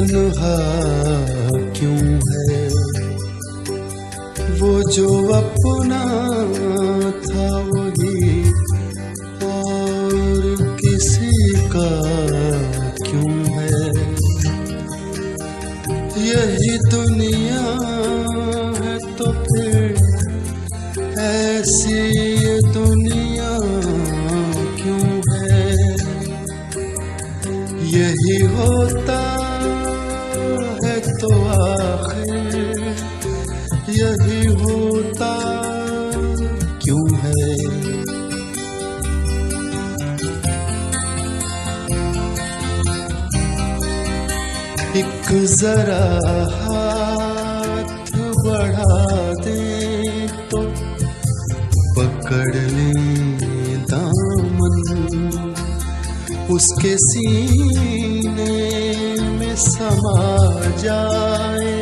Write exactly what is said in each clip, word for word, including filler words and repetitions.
तन्हा क्यों है, वो जो अपना था वही और किसी का क्यों है। यही दुनिया है तो फिर ऐसी ये दुनिया क्यों है। यही होता है तो आखिर यही होता क्यों है। एक जरा हाथ बढ़ा दे तो पकड़ ले दामन, उसके सीने में समा जाए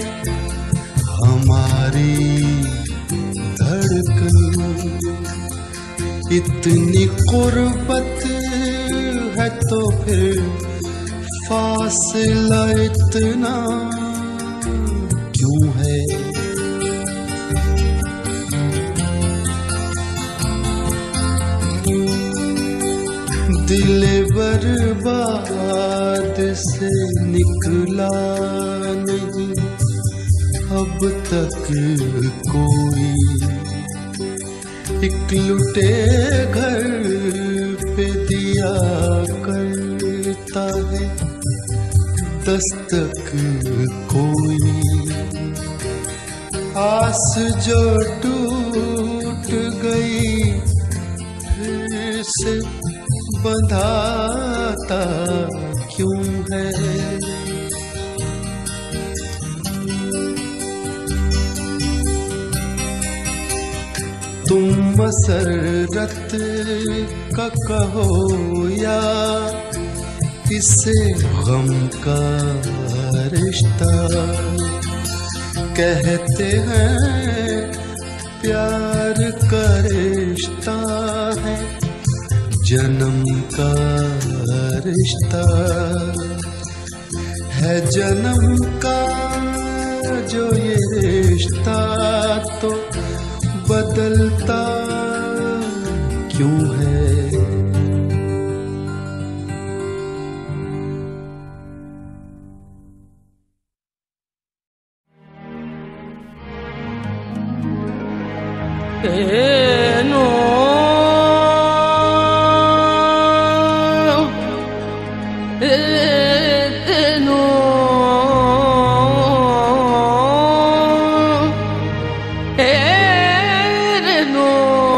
हमारी धड़कन। इतनी कुर्बत है तो फिर फासला इतना क्यों है। दिल बर्बाद से निकला नहीं अब तक कोई, एक लुटे घर पे दिया करता है दस्तक कोई। आस जो टूट गई फिर से बंधाता क्यों है। तुम मसरत का कहो या इससे गम का रिश्ता, कहते हैं प्यार का रिश्ता है जन्म का रिश्ता है। जन्म का जो ये रिश्ता तो बदलता क्यों है। तेनो तेनो तेनो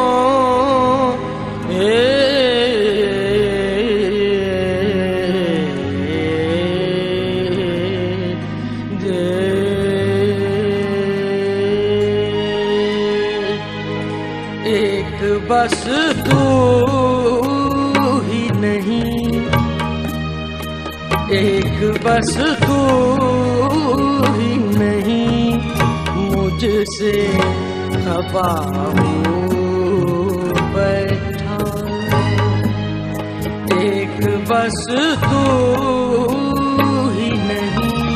एक बस तू ही नहीं, एक बस तू ही नहीं, मुझसे खफा हूँ बैठा। एक बस तू ही नहीं,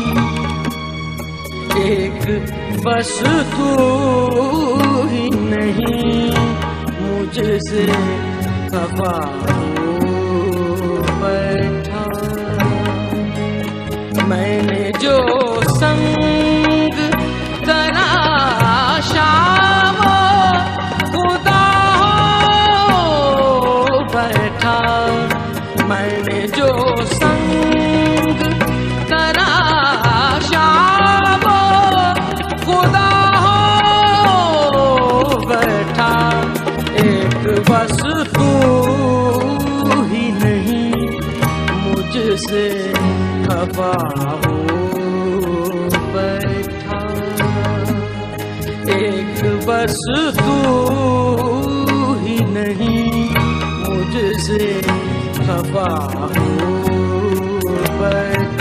एक बस तू ही नहीं, मुझसे खफा हूँ बैठा। मैंने जो संग तराशा वो खुदा हो बैठा। मैंने जो संग तराशा वो खुदा हो बैठा। एक बस तू ही नहीं, मुझसे खफा हो बैठा। एक बस तू ही नहीं, मुझसे खफा हो बैठा।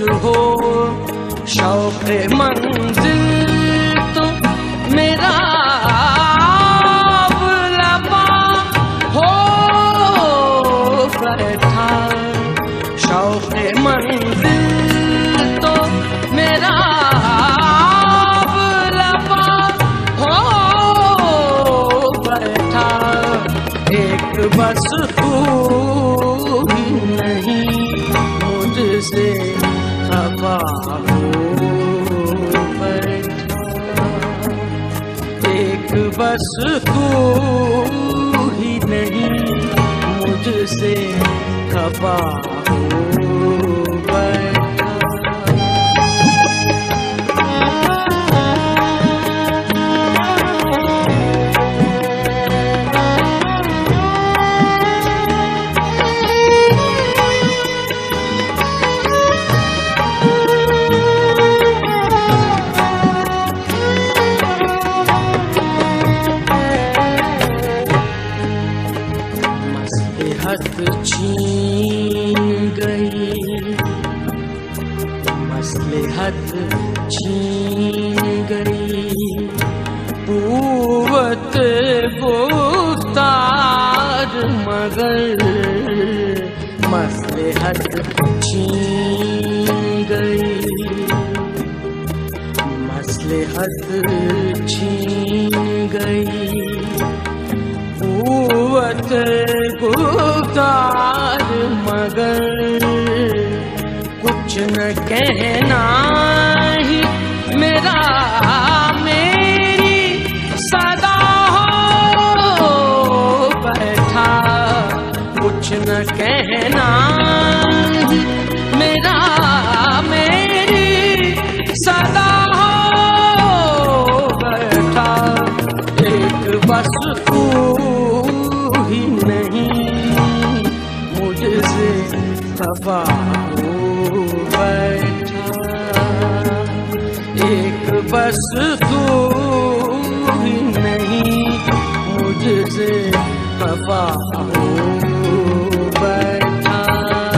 हो शौक़ मंजिल तो मेरा लबा हो बैठा। शौक़ मंजिल तो मेरा लबा हो बैठा। एक बस तू ही नहीं मुझसे खफा हो बैठा। एक बस तू ही नहीं मुझसे खफा हो बैठा। छीन गई मसलहत छीन गई कुव्वत गुफ्तार मगर मसलहत छीन गई मसलहत छीन गई कुव्वत गुफ्तार मगर कुछ न कहना ही मेरा मेरी सदा हो बैठा। कुछ न कहना ही मेरा मेरी सदा हो बैठा। एक बस तू ही नहीं मुझसे खफा हो बैठा। एक बस तू ही नहीं मुझसे खफा हो बैठा।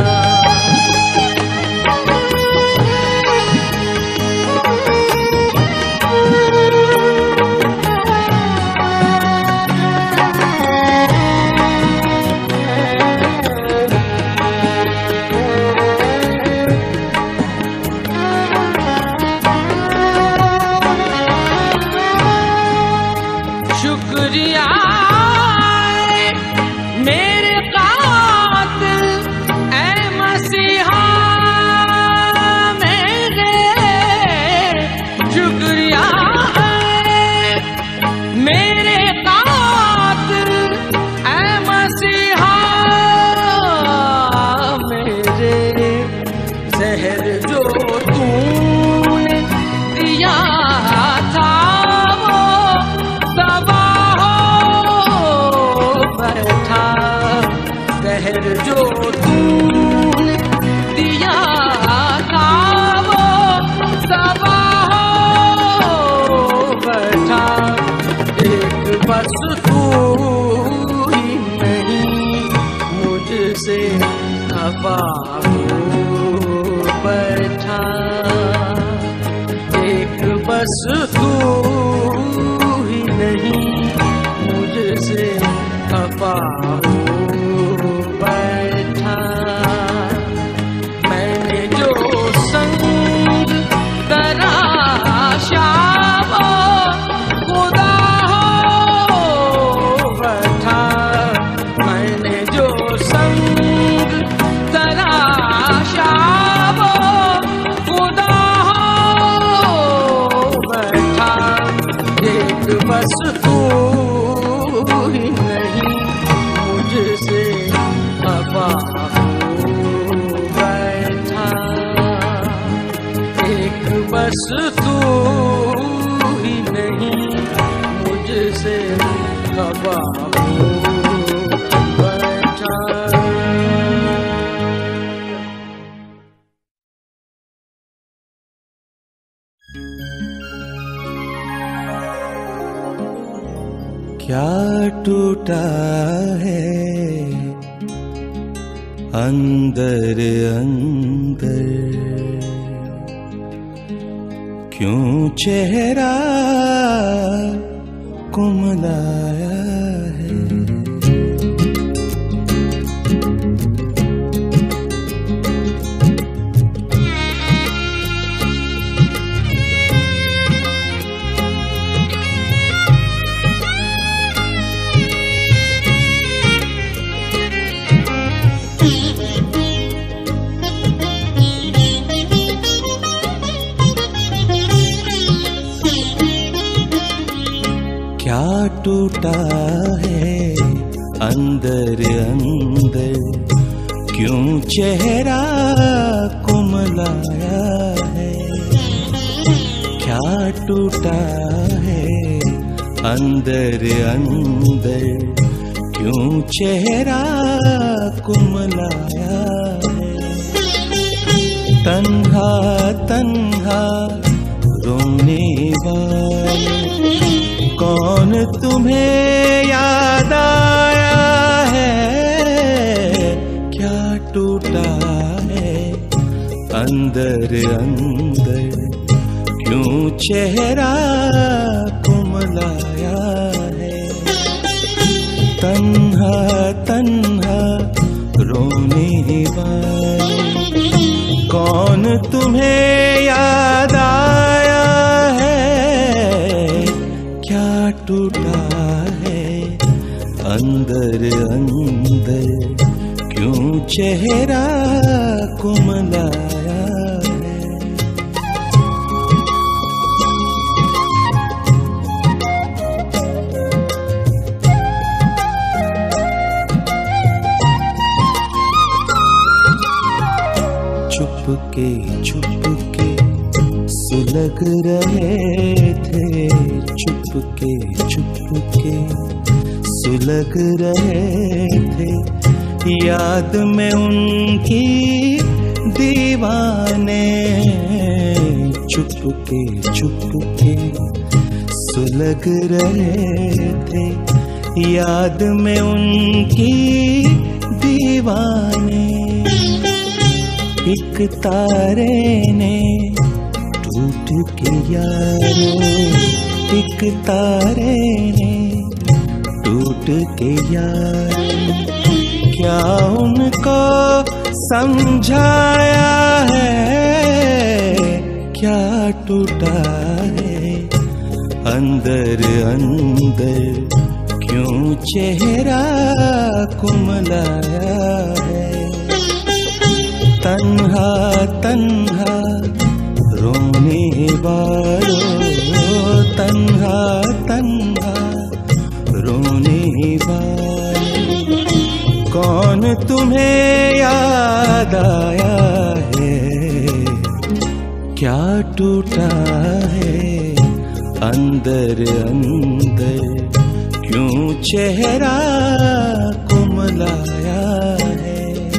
शुक्रिया मेरे कातिल ऐ मसीहा मेरे। शुक्रिया मेरे कातिल ऐ मसीहा मेरे। जहर जो तूने दिया था वो दवा हो बैठा। जहर जो तूने दिया था वो दवा हो बैठा। एक बस तू ही नहीं मुझसे खफा हो बैठा। एक बस तू ही नहीं मुझसे खफा हो बैठा। मैंने जो संग तराशा वो खुदा हो बैठा। मैंने जो संग तराशा वो खुदा हो बैठा। एक बस तू ही नहीं मुझसे खफा हो बैठा। एक बस तू ही नहीं मुझसे खफा हो बैठा। क्या टूटा है अंदर अंदर क्यों चेहरा कुमलाया है। क्या टूटा है अंदर अंदर, क्यों चेहरा कुमलाया है। क्या टूटा है अंदर अंदर, क्यों चेहरा कुमलाया है। तन्हा तन्हा रोने वाले, कौन तुम्हें याद आया है। क्या टूटा है अंदर अंदर, क्यों चेहरा कुमलाया है। तन्हा तन्हा रोने वाले, कौन तुम्हें याद आया है। क्या टूटा है अंदर अंदर, क्यों चेहरा कुमलाया है। चुपके चुपके सुलग रहे थे, चुपके चुपके सुलग रहे थे। याद में उनकी दीवाने, चुपके चुपके सुलग रहे थे। याद में उनकी दीवाने, एक तारे ने टूट के यारो, एक तारे ने टूट के यारो। क्या उनको समझाया है। क्या टूटा है अंदर अंदर, क्यों चेहरा कुमलाया है। तन्हा तन्हा रोने वालों, तन्हा तन्हा रोने वालों, कौन तुम्हें याद आया है। क्या टूटा है अंदर अंदर, क्यों चेहरा कुमलाया है।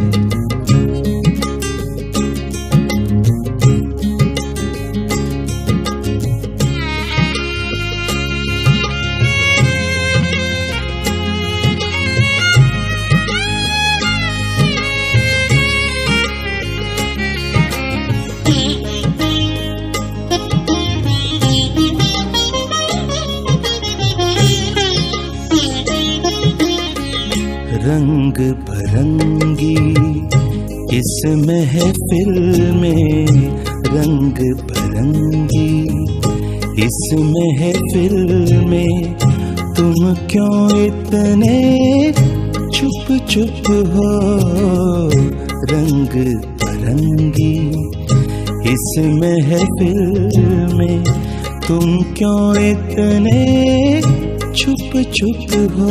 रंग बरंगी इस महफिल में, रंग बरंगी इस महफिल में, तुम क्यों इतने चुप चुप हो। रंग बरंगी इस महफिल में, तुम क्यों इतने चुप चुप हो।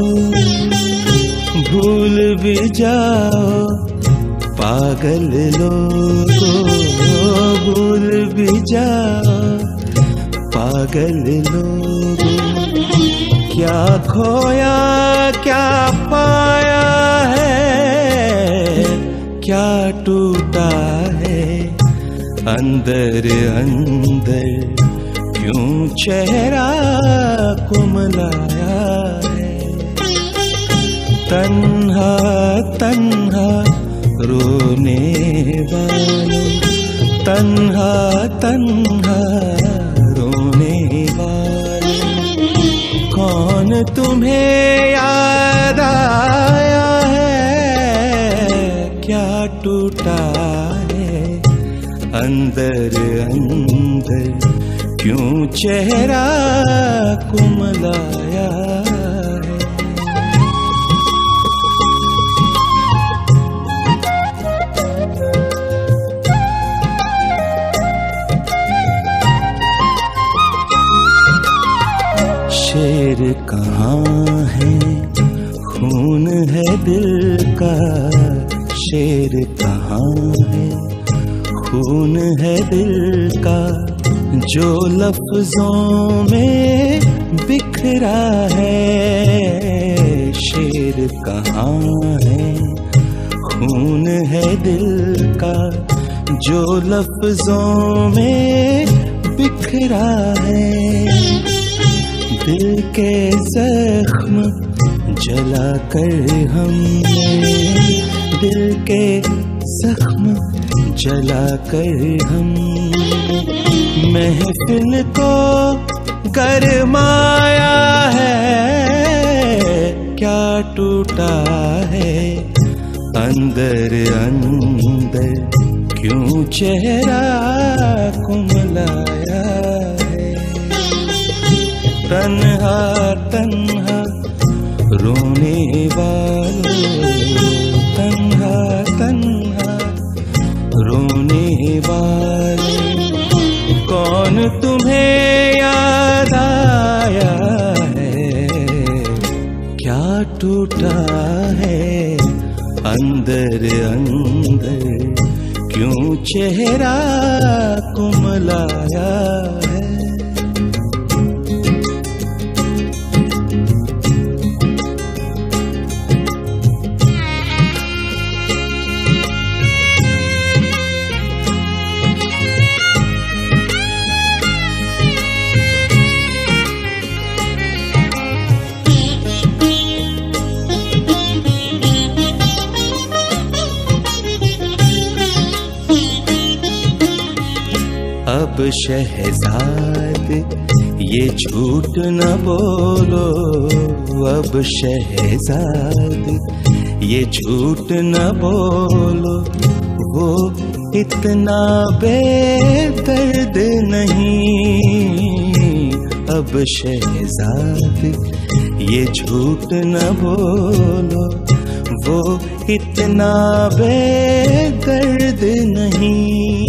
भूल भी जाओ पागल लोगों, भूल भी जाओ पागल लोगों। क्या खोया क्या पाया है। क्या टूटा है अंदर अंदर, क्यों चेहरा कुमलाया है। तन्हा तन्हा रोने वालों, तन्हा तन्हा रोने वाले, कौन तुम्हें याद आया है, क्या टूटा है अंदर अंदर, क्यों चेहरा कुमलाया है। शेर कहाँ है, खून है दिल का, शेर कहाँ है, खून है दिल का, जो लफ्जों में बिखरा है। शेर कहाँ है, खून है दिल का, जो लफ्जों में बिखरा है। दिल के जख्म जला कर हमने, दिल के जख्म जला कर हम, महफिल को गरमाया है, क्या टूटा है अंदर अंदर, क्यों चेहरा कुमलाया है। तन्हा तन्हा रोने वालों, तन्हा तन्हा रोने वालों, कौन तुम्हें याद आया है, क्या टूटा है अंदर अंदर, क्यों चेहरा कुमलाया है। अब शहजाद ये झूठ न बोलो, अब शहजाद ये झूठ न बोलो, वो इतना बेदर्द नहीं। अब शहजाद ये झूठ न बोलो, वो इतना बेदर्द नहीं।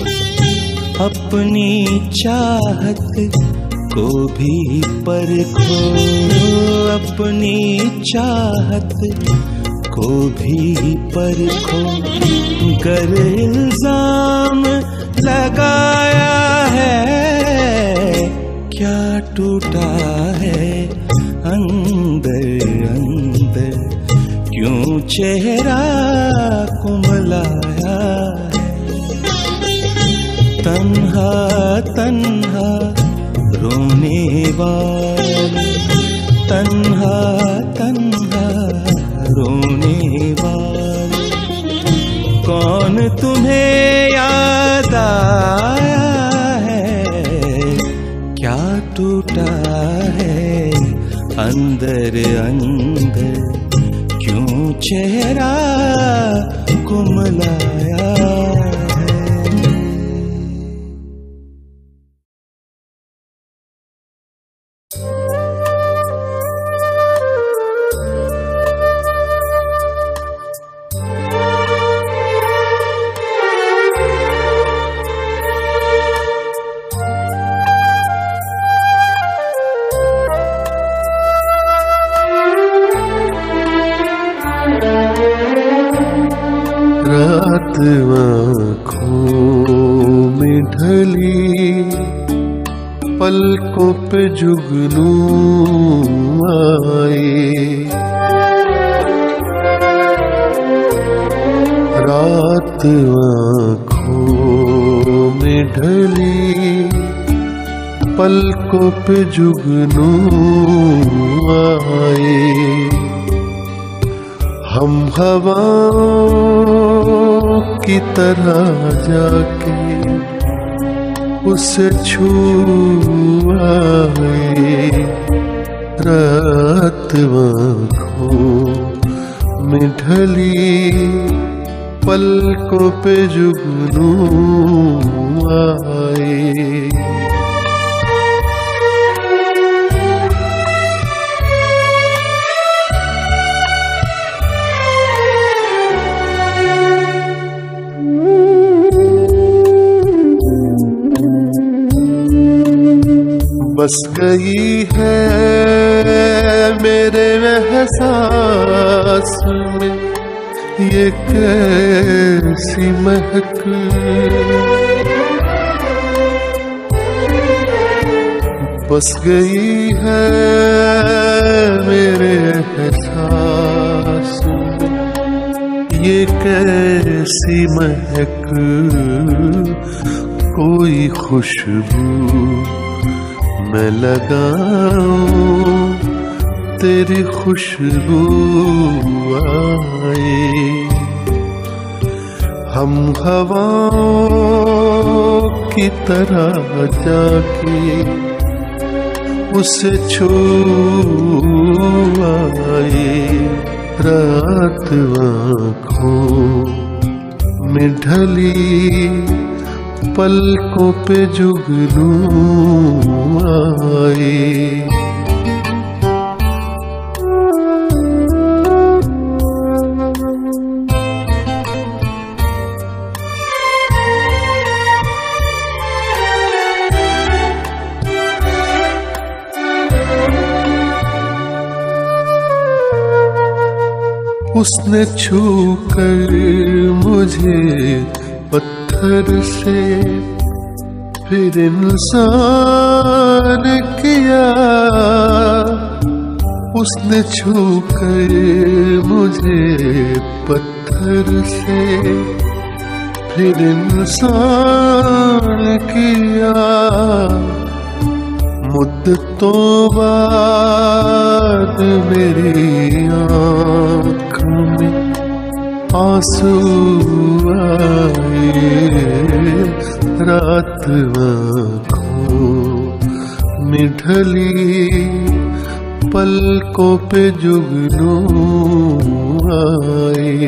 अपनी चाहत को भी परखो, अपनी चाहत को भी परखो, गर इल्जाम लगाया है, क्या टूटा है अंदर अंदर, क्यों चेहरा कुमलाया है। तन्हा तन्हा रोने वाले, तन्हा तन्हा रोने वाले, कौन तुम्हें याद आया है, क्या टूटा है अंदर अंदर, क्यों चेहरा कुमलाया है। रात आँखों में ढली, पलकों पे जुगनू आए। रात आँखों में ढली, पलकों पे जुगनू आए। हम हवाओं की तरह जाके उसे छू आए रात आँखों में ढली, पलकों पे जुगनू आए। बस गई है मेरे एहसास में ये कैसी महक, बस गई है मेरे एहसास में ये कैसी महक। कोई खुशबू मैं लगाऊं तेरी खुशबू आए। हम हवाओं की तरह जाके उसे छू आए। रात आँखों में ढली, पलकों पे जुगनू आए। उसने छू कर मुझे पत्थर से फिर इंसान किया। उसने छू कर मुझे पत्थर से फिर इंसान किया। मुद्दतों बाद मेरी आँख में आंसू आए। रात आँखों में ढली, पलकों पे जुगनू आए।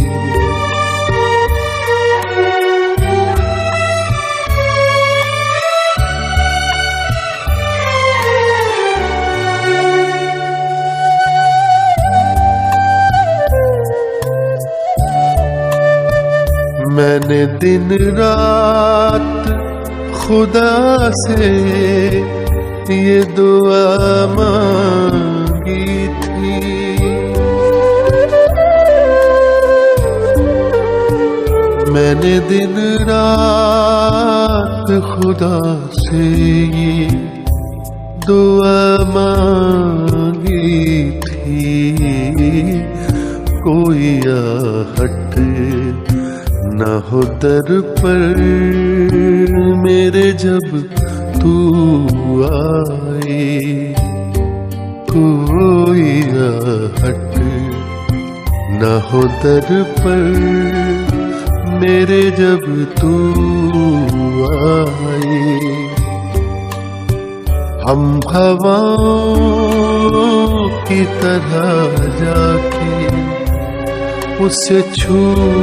मैंने दिन रात खुदा से ये दुआ मांगी थी। मैंने दिन रात खुदा से ये दुआ मांगी थी। कोई आहट न हो दर पर मेरे जब तू आए। कोई आहट न हो दर पर मेरे जब तू आए। हम हवाओं की तरह जाके उसे छू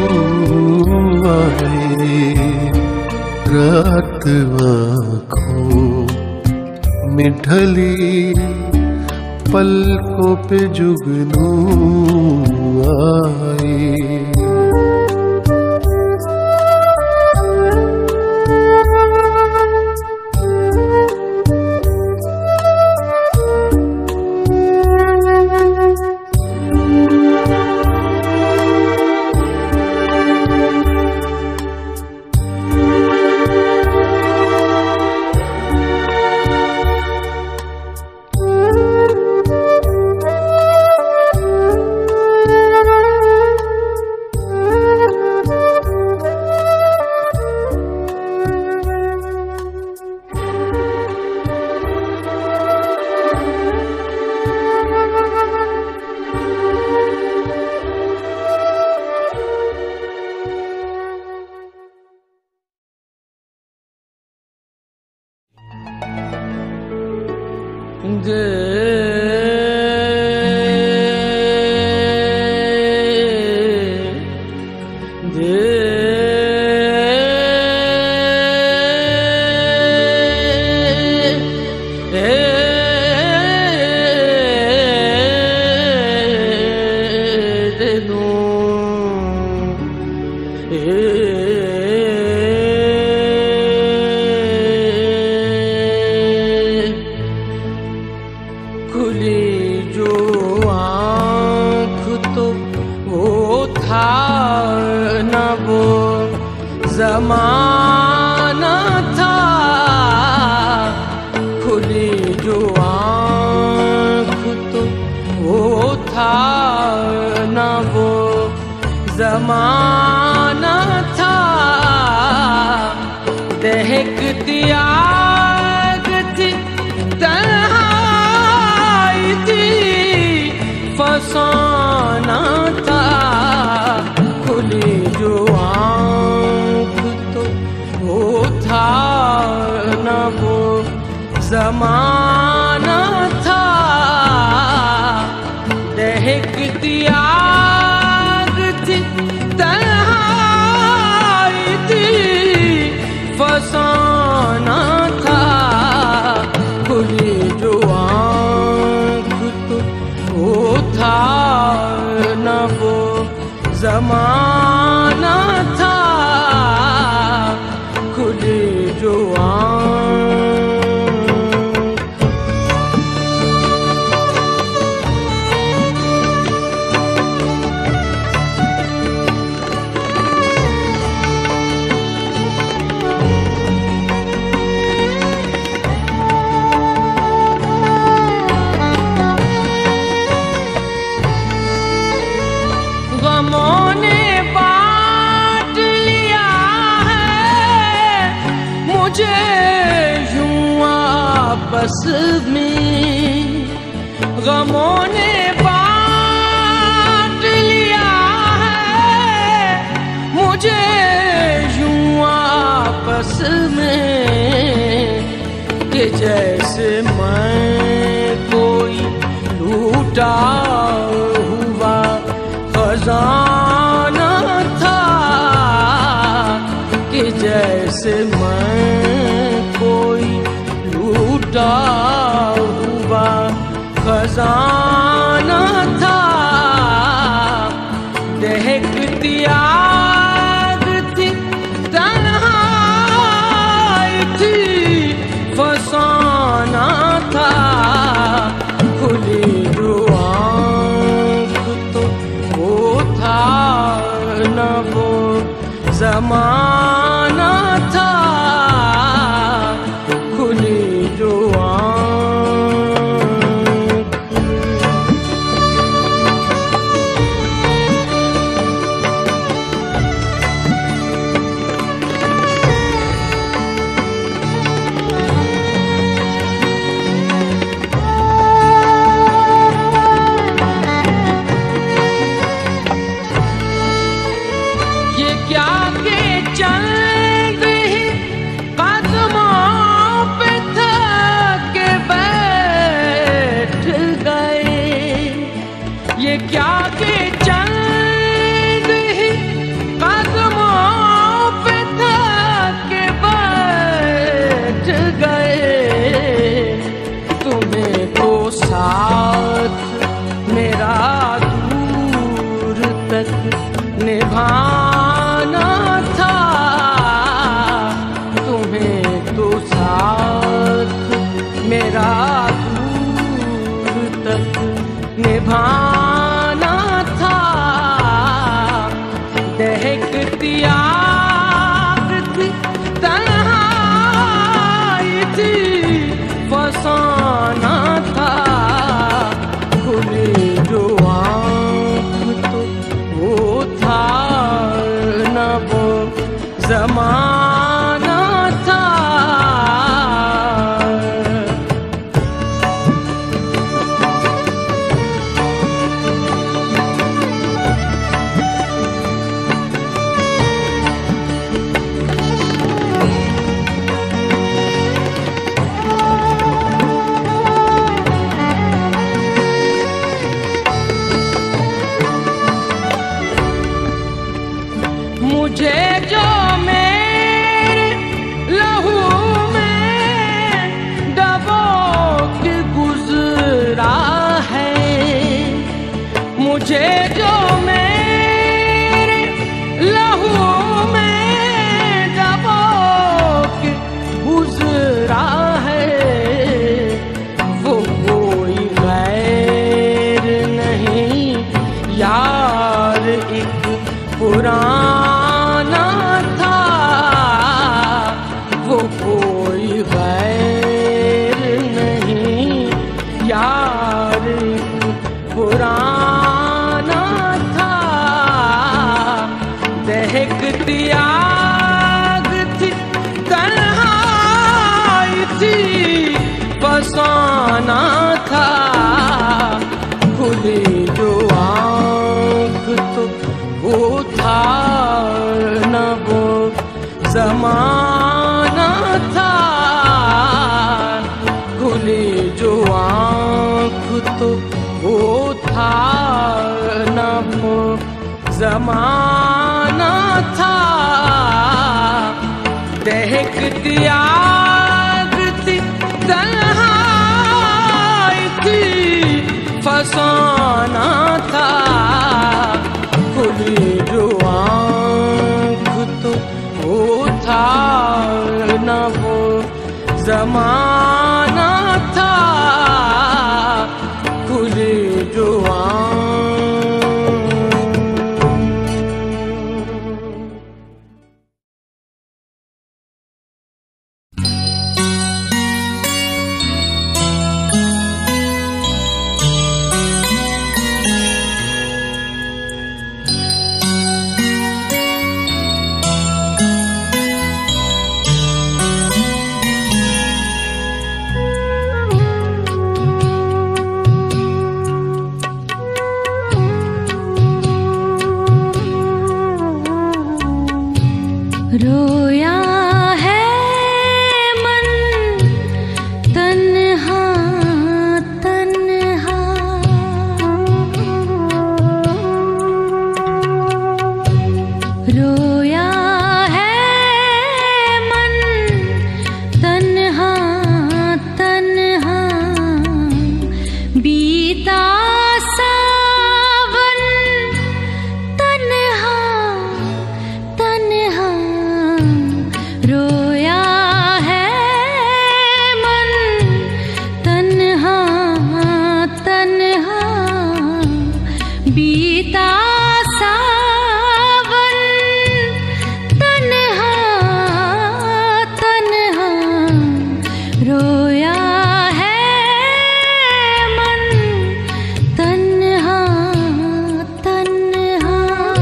आए। रात आँखों में ढली, पलकों पे जुगनू आए। दे दे खुली जो आँख तो वो था न वो जमाना था। खुली जो आँख तो वो था न वो जमाना था। दहकती आग थी तन्हाई थी फसाना था। खुली जो आँख तो वो था न वो जमाना था। दहकती आग थी तन्हाई थी फसाना था। खुली जो आँख तो वो था न वो जमाना था। खुली जो गमों ने बांट लिया है मुझे यूं आपस में। गमों ने बांट लिया है मुझे यूं आपस में कि जैसे मैं कोई लूटा हुआ खजाना था। कि जैसे मैं कोई लूटा हुआ खजाना था। दहकती आग थी तन्हाई थी फसाना था। खुली जो आँख तो वो था न वो जमाना था। खुली जो आँख जमाना था, खुली जो आँख तो वो था न वो जमाना था। दहकती आग थी, तन्हाई थी, फसाना था। खुली जो आँख तो वो था न वो जमाना था, खुली जो आँख। रोया है मन तन्हा तन्हा, रोया है मन तन्हा तन्हा, बीता सावन तन्हा तन्हा, रोया है मन तन्हा तन्हा, बीता सावन तन्हा तन्हा, रोया है मन तन्हा तन्हा।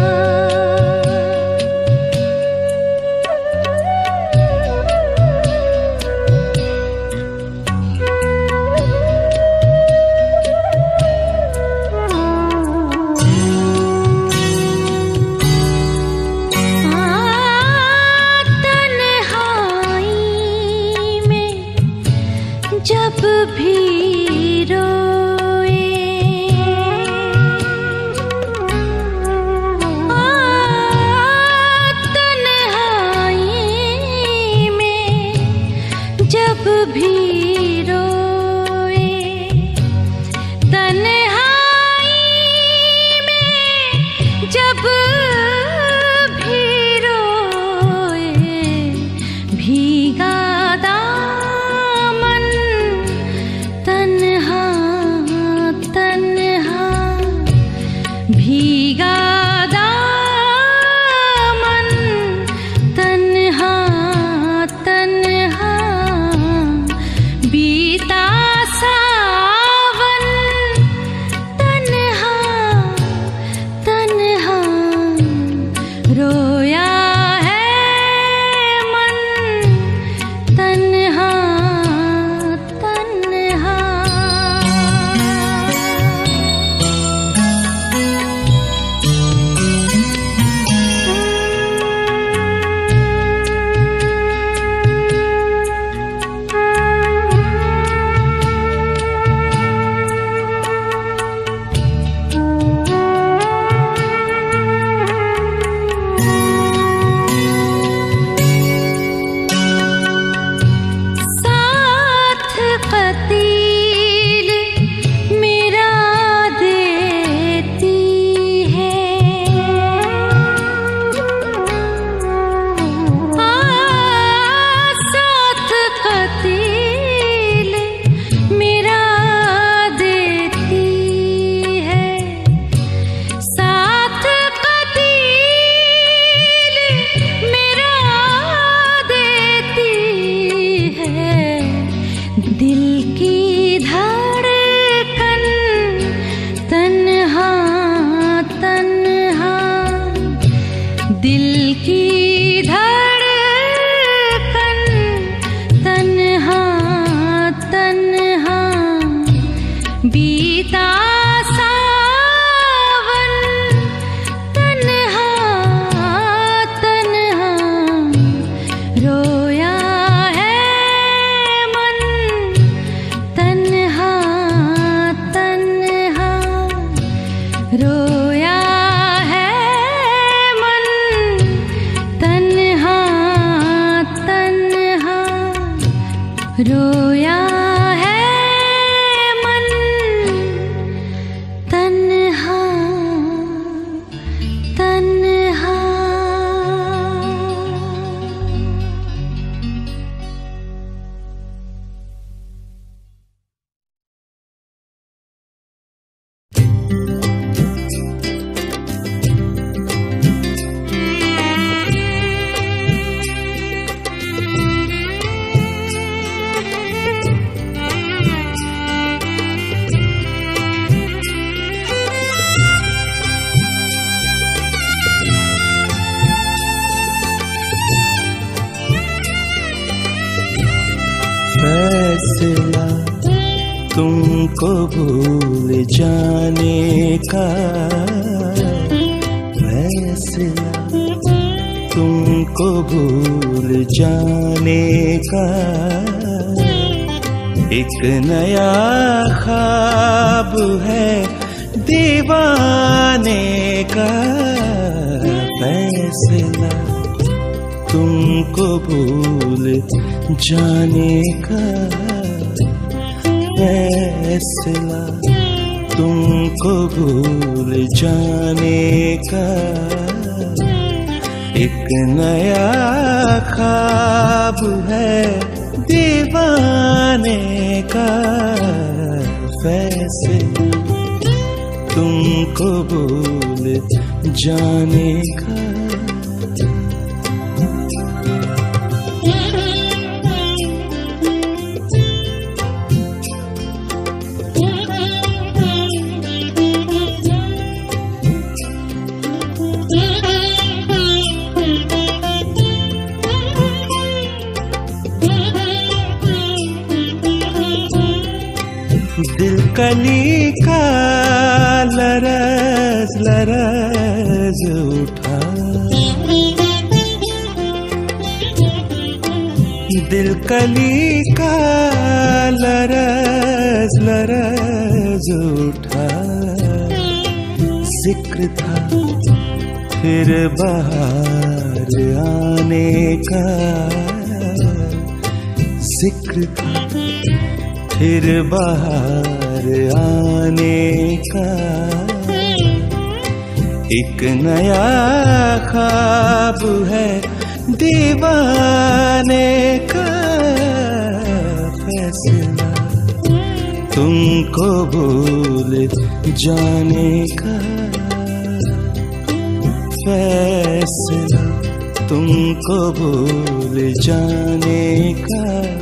जब भी रोए आ, तन्हाई में जब भी रोए, तन्हाई में जब भी रोए, भीगा दामन तन्हा तन्हा, भीगा दामन तन्हा तन्हा, बीता रोया है मन तन्हा तन्हा। फैसला तुमको भूल जाने का, फैसला तुमको भूल जाने का, एक नया ख्वाब है दीवाने का। फैसला तुमको भूल जाने का, फैसला तुमको भूल जाने का, एक नया ख्वाब है दीवाने का। फैसला तुमको भूल जाने का। दिल कली का लरज लरज उठा, दिल कली का लरज लरज उठा। जिक्र था फिर बाहर आने का, जिक्र था फिर बाहर आने का, एक नया ख्वाब है दीवाने का। फैसला तुमको भूल जाने का, फैसला तुमको भूल जाने का,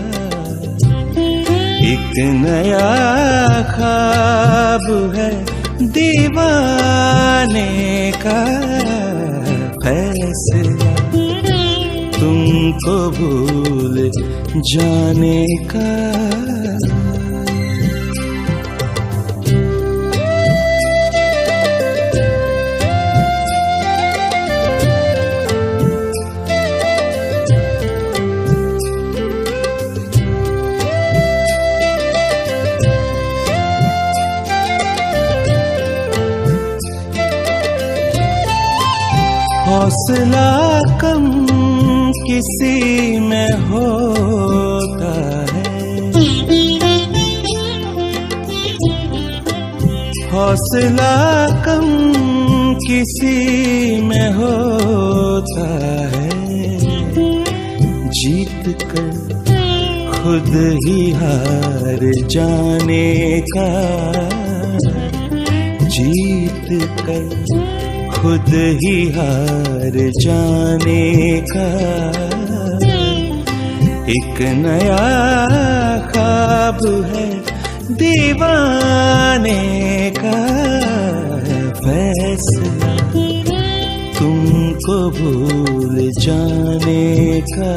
एक नया ख्वाब है दीवाने का। फैसला तुमको भूल जाने का। हौसला कम किसी में होता है, हौसला कम किसी में होता है। जीत कर खुद ही हार जाने का, जीत कर खुद ही हार जाने का, एक नया ख्वाब है दीवाने का। फैसला तुमको भूल जाने का,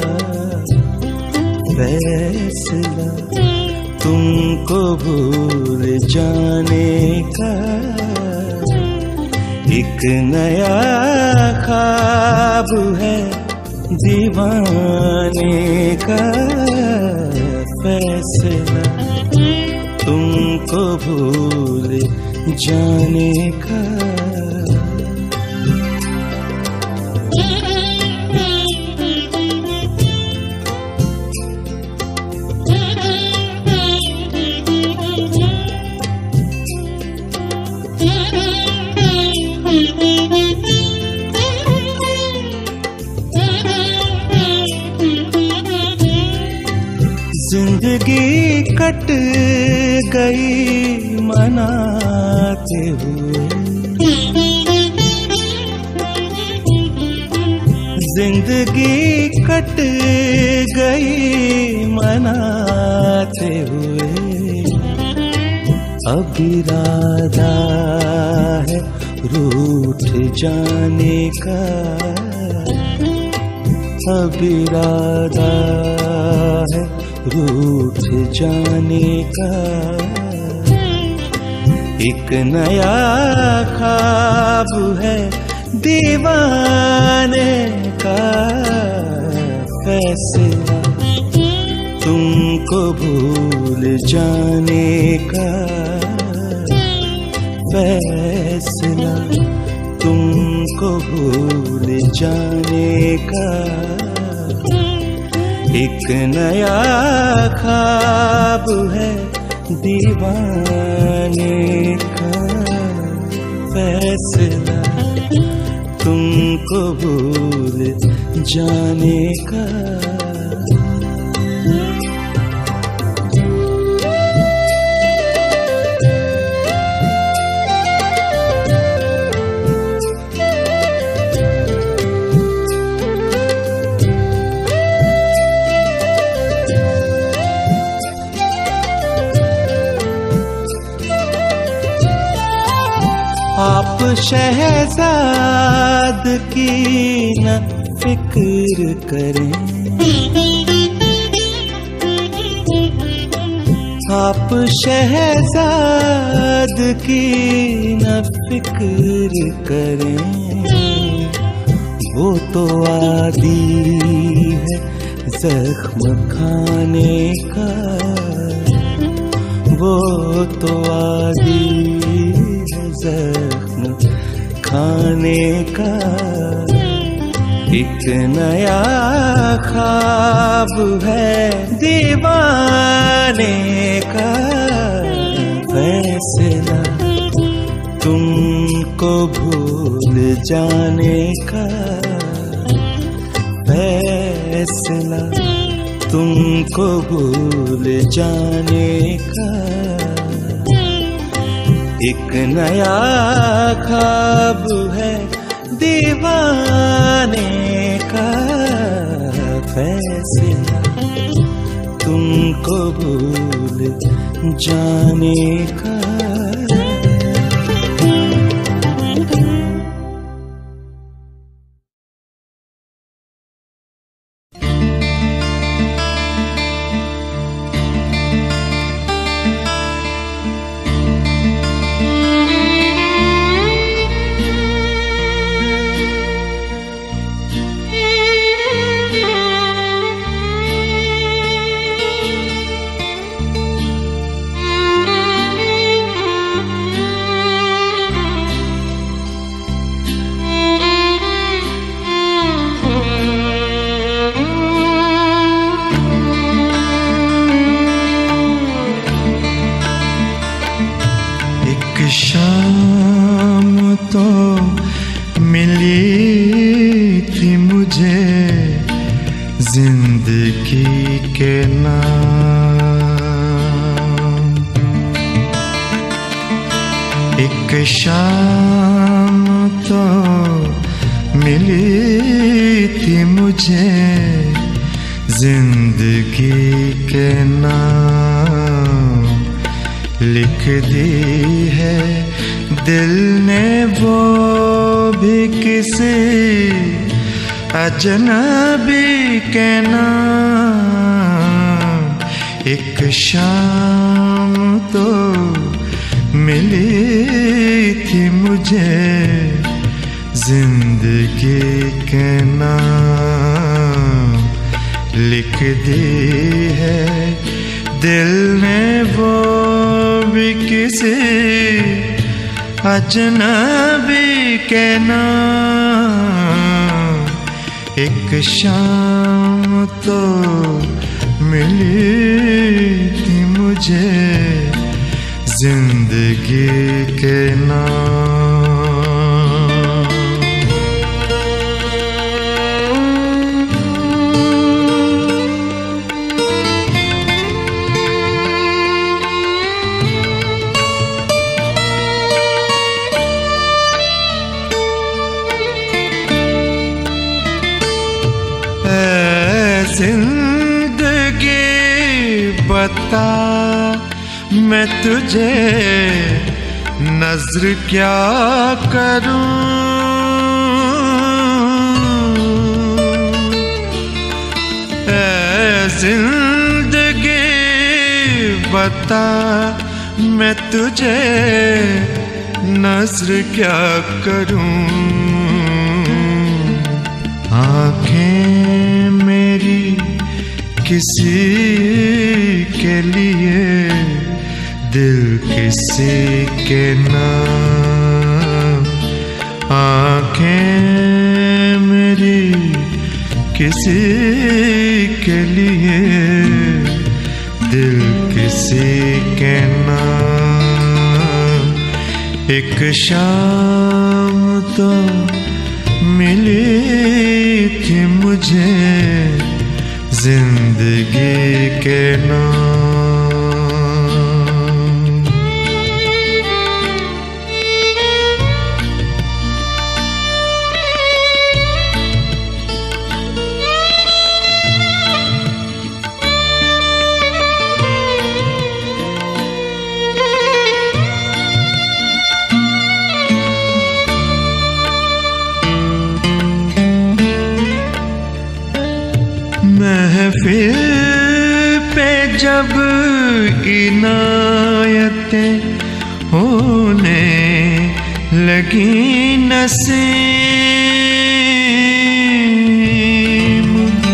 फैसला तुमको भूल जाने का, एक नया ख्वाब है दीवाने का। फैसला तुमको भूल जाने का। जिंदगी कट गई मनाते हुए, जिंदगी कट गई मनाते हुए। अब इरादा है रूठ जाने का, अब इरादा है रूठ जाने का। एक नया ख्वाब है दीवाने का, फैसला तुमको भूल जाने का, फैसला तुमको भूल जाने का। एक नया ख्वाब है दीवाने का, फैसला तुमको भूल जाने का। आप शहजाद की न फिक्र करें, आप शहजाद की न फिक्र करें। वो तो आदी है जख्म खाने का, वो तो आदी जख्म खाने का। एक नया ख्वाब है दीवाने का, फैसला तुमको भूल जाने का, फैसला तुमको भूल जाने का। एक नया ख्वाब है दीवाने का, फैसला तुमको भूल जाने का। शाम तो मिली थी मुझे जिंदगी के नाम, एक शाम तो मिली थी मुझे जिंदगी के नाम। लिख दी है दिल ने वो भी किसी अजनबी के नाम। एक शाम तो मिली थी मुझे जिंदगी के नाम। लिख दी है दिल ने वो भी किसी अजनबी के नाम। एक शाम तो मिली थी मुझे जिंदगी के नाम। बता मैं तुझे नज़्र क्या करूं, ऐ जिंदगी बता मैं तुझे नज़्र क्या करूं। आँखें मेरी किसी के लिए, दिल किसी के नाम। आँखें मेरी किसी के लिए, दिल किसी के नाम। एक शाम तो मिली थी मुझे जिंदगी के नाम। महफिल पे जब इनायतें होने लगी नसीम,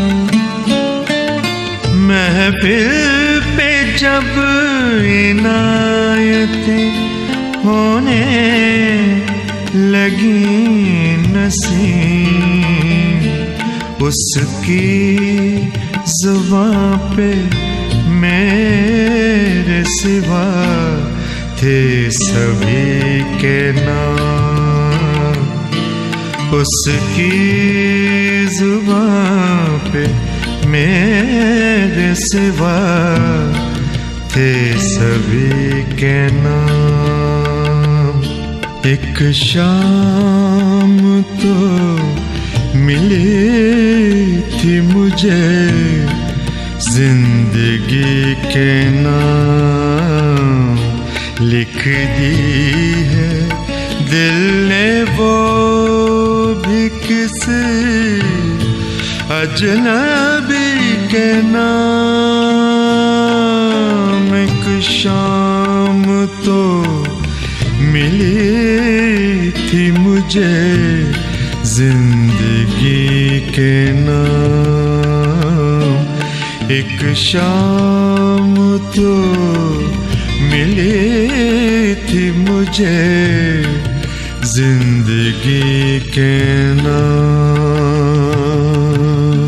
महफिल पे जब इनायतें होने लगी नसीम, उसकी ज़ुबां पे मेरे सिवा थे सभी के नाम। उसकी ज़ुबां पे मेरे सिवा थे सभी के नाम। एक शाम तो मिली थी मुझे जिंदगी के नाम। लिख दी है दिल ने वो भी किसी अजनबी के नाम। एक शाम तो मिली थी मुझे जिंदगी के नाम। एक शाम तो मिली थी मुझे जिंदगी के नाम।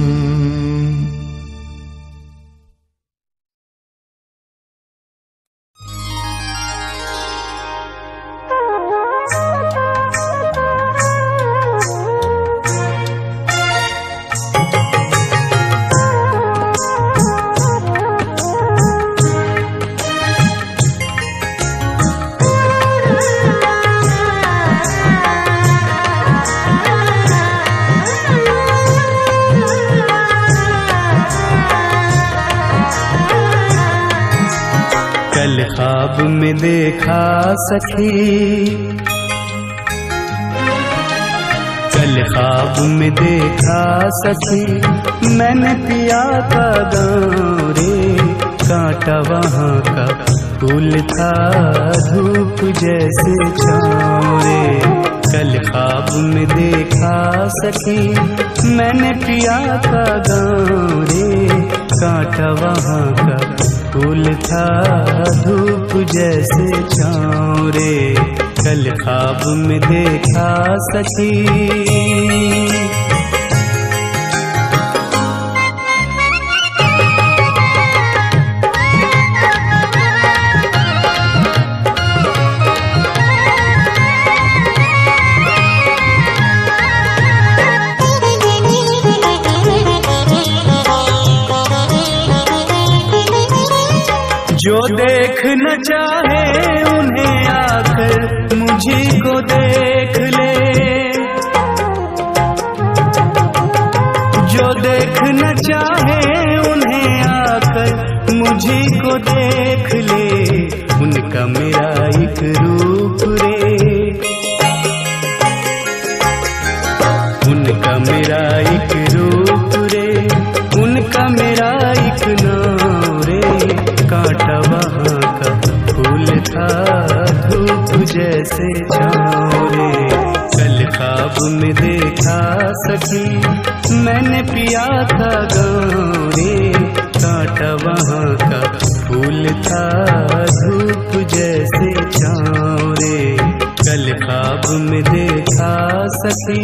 कल ख्वाब में देखा सखी, कल ख्वाब में देखा सखी, मैंने पिया का दाम रे। कांटा वहाँ का फूल था, धूप जैसे छाँव रे। कल ख्वाब में देखा सखी, मैंने पिया का दाम रे। कांटा वहाँ का फूल था, धूप जैसे छाँव रे। कल ख्वाब में देखा सखी। जो देखना चाहे उन्हें आकर मुझे को देख ले, जो देखना चाहे उन्हें आकर को देख ले, उनका मेरा एक रूप रे, उनका मेरा एक रूप रे, उनका मेरा एक नाम रे। कांटा वहाँ का फूल था, धूप जैसे छाँव रे। कल ख्वाब में देखा सखी, मैंने पिया था गाँव रे। कांटा वहाँ का फूल था, धूप जैसे छाँव रे। कल ख्वाब में देखा सखी।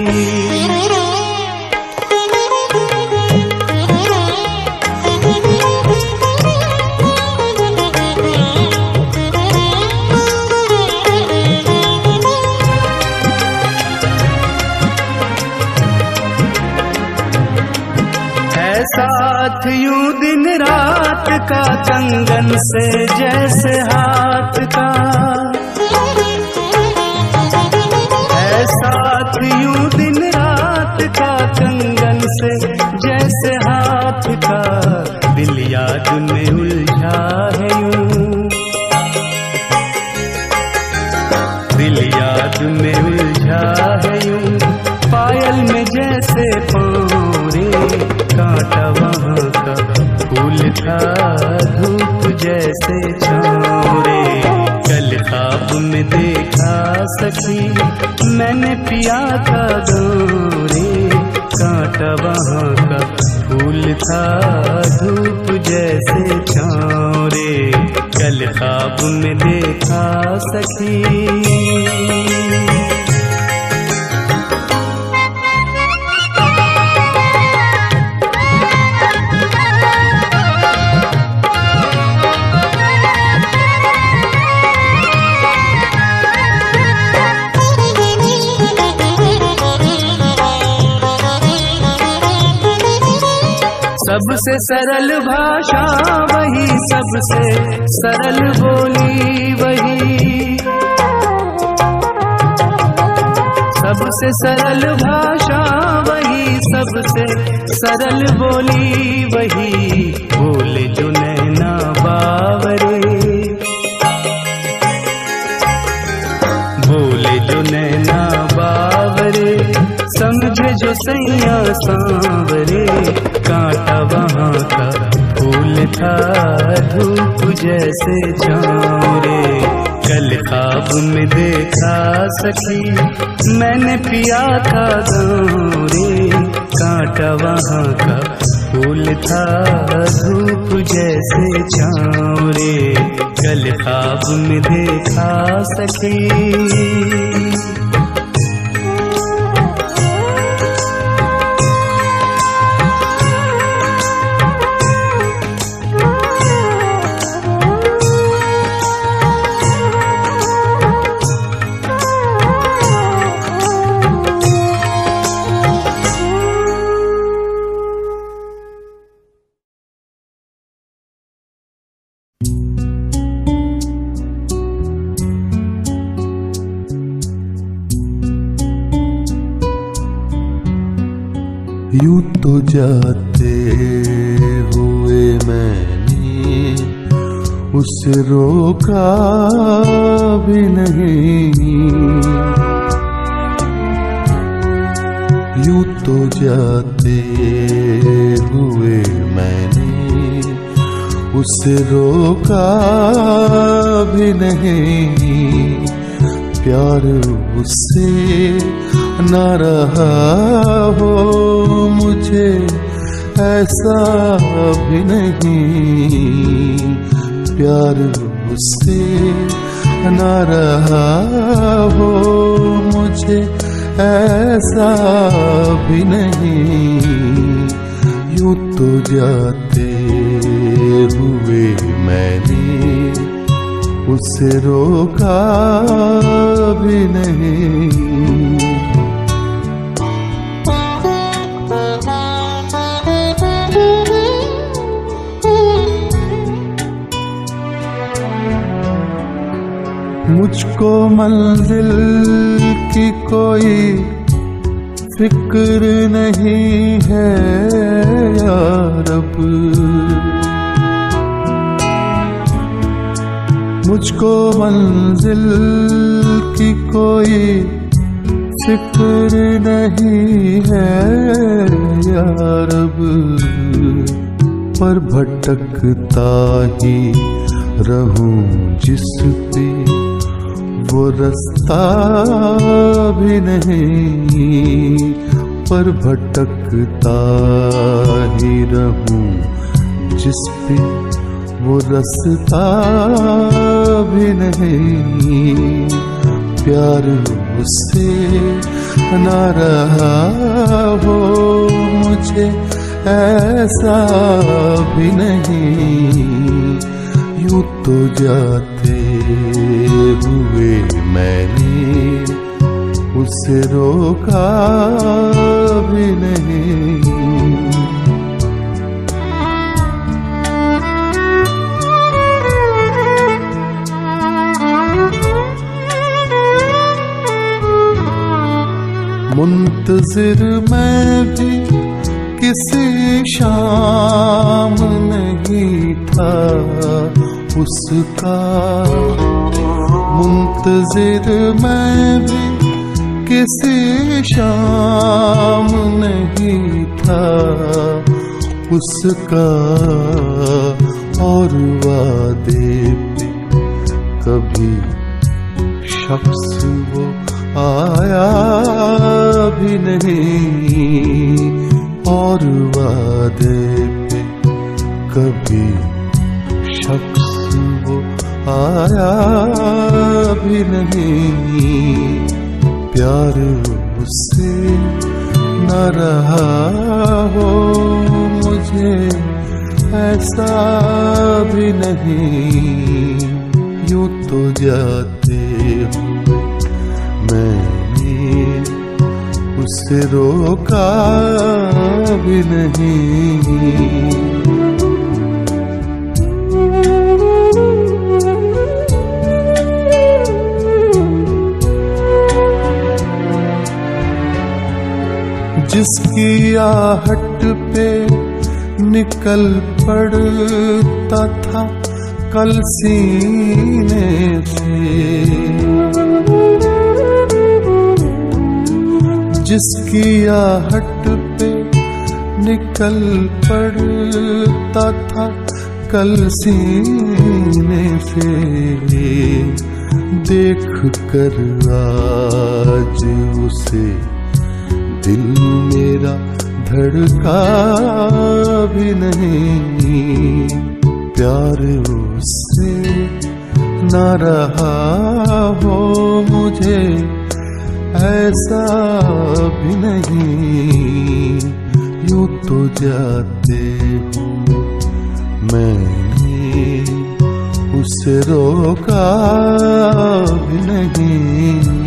साथ यूं दिन रात का, कंगन से जैसे हाथ का, है साथ यूं दिन रात का, कंगन से जैसे हाथ का। दिल याद में उलझा है यूं, दिल याद में उलझा है यूं, पायल में जैसे पाँव रे। कांटा वहाँ का फूल था, धूप जैसे छाँव रे। कल ख्वाब में देखा सखी, मैंने पिया था गाँव रे। कांटा वहाँ का फूल था, धूप जैसे छाँव रे। कल ख्वाब में देखा सखी। सबसे सरल भाषा वही, सबसे सरल बोली वही, सबसे सरल भाषा वही, सबसे सरल बोली वही। बोले जो नैना बावरे, बोले जो नैना बावरे, समझे जो सैया सांवरे। कांटा वहाँ का फूल था, धूप जैसे छाँव रे। कल ख्वाब में देखा सखी, मैंने पिया था गाँव रे। कांटा वहाँ का फूल था, धूप जैसे छाँव रे। कल ख्वाब में देखा सखी। यूं तो जाते हुए मैंने उसे रोका भी नहीं, यूं तो जाते हुए मैंने उसे रोका भी नहीं। प्यार उससे न रहा हो मुझे ऐसा भी नहीं, प्यार उससे न रहा हो मुझे ऐसा भी नहीं। यूं तो जाते हुए मैंने उसे रोका भी नहीं। मुझको मंजिल की कोई फिक्र नहीं है या रब, मुझको मंजिल की कोई फिक्र नहीं है यार अब, पर भटकता ही रहूं जिस पे वो रास्ता भी नहीं, पर भटकता ही रहूं जिस पे वो रास्ता भी नहीं। प्यार उससे ना रहा हो मुझे ऐसा भी नहीं, यूं तो जाते हुए मैंने उसे रोका भी नहीं। मुंतजिर मैं भी किसी शाम नहीं था उसका, मुंतजिर मैं भी किसी शाम नहीं था उसका, और वादे पे कभी शख्स वो आया भी नहीं, और वादे पे कभी शख्स वो आया भी नहीं। प्यार उससे न रहा हो मुझे ऐसा भी नहीं, यूं तो जाते हो मैंने उसे रोका भी नहीं। जिसकी आहट पे निकल पड़ता था कल सीने से, जिसकी आहट पे निकल पड़ता था कल सीने से, देख कर आज उसे दिल मेरा धड़का भी नहीं। प्यार उससे न रहा हो मुझे ऐसा भी नहीं, यूं तो जाते हो मैंने उसे रोका भी नहीं।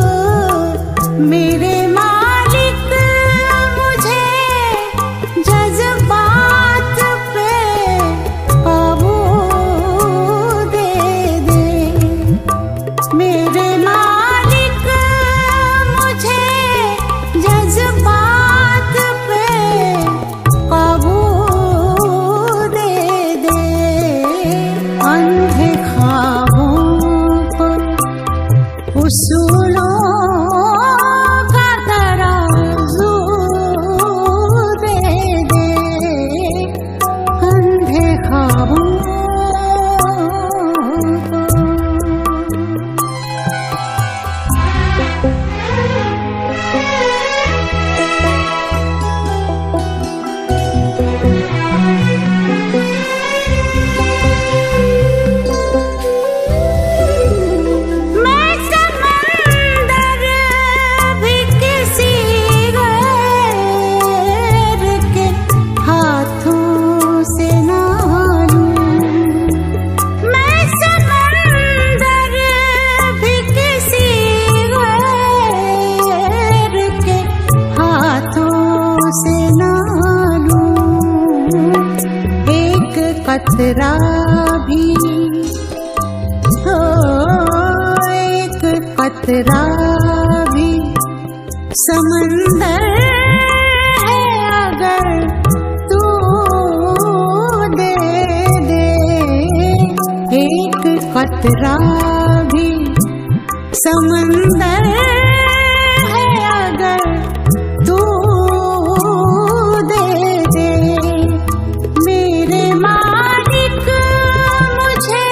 मेरे मालिक मुझे जज से ना लूं एक कतरा भी, हो एक कतरा भी। समंदर है अगर तू दे दे एक कतरा भी। समंदर है अगर तू दे दे। मेरे मालिक मुझे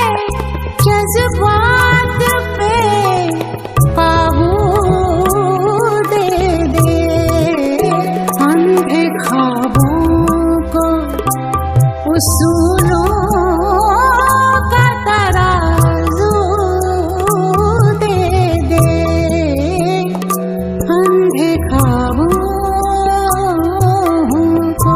जज्बात पे काबू दे दे। अंधे ख्वाबों को उसूलों का तराजू दे दे। अंधे ख्वाबों को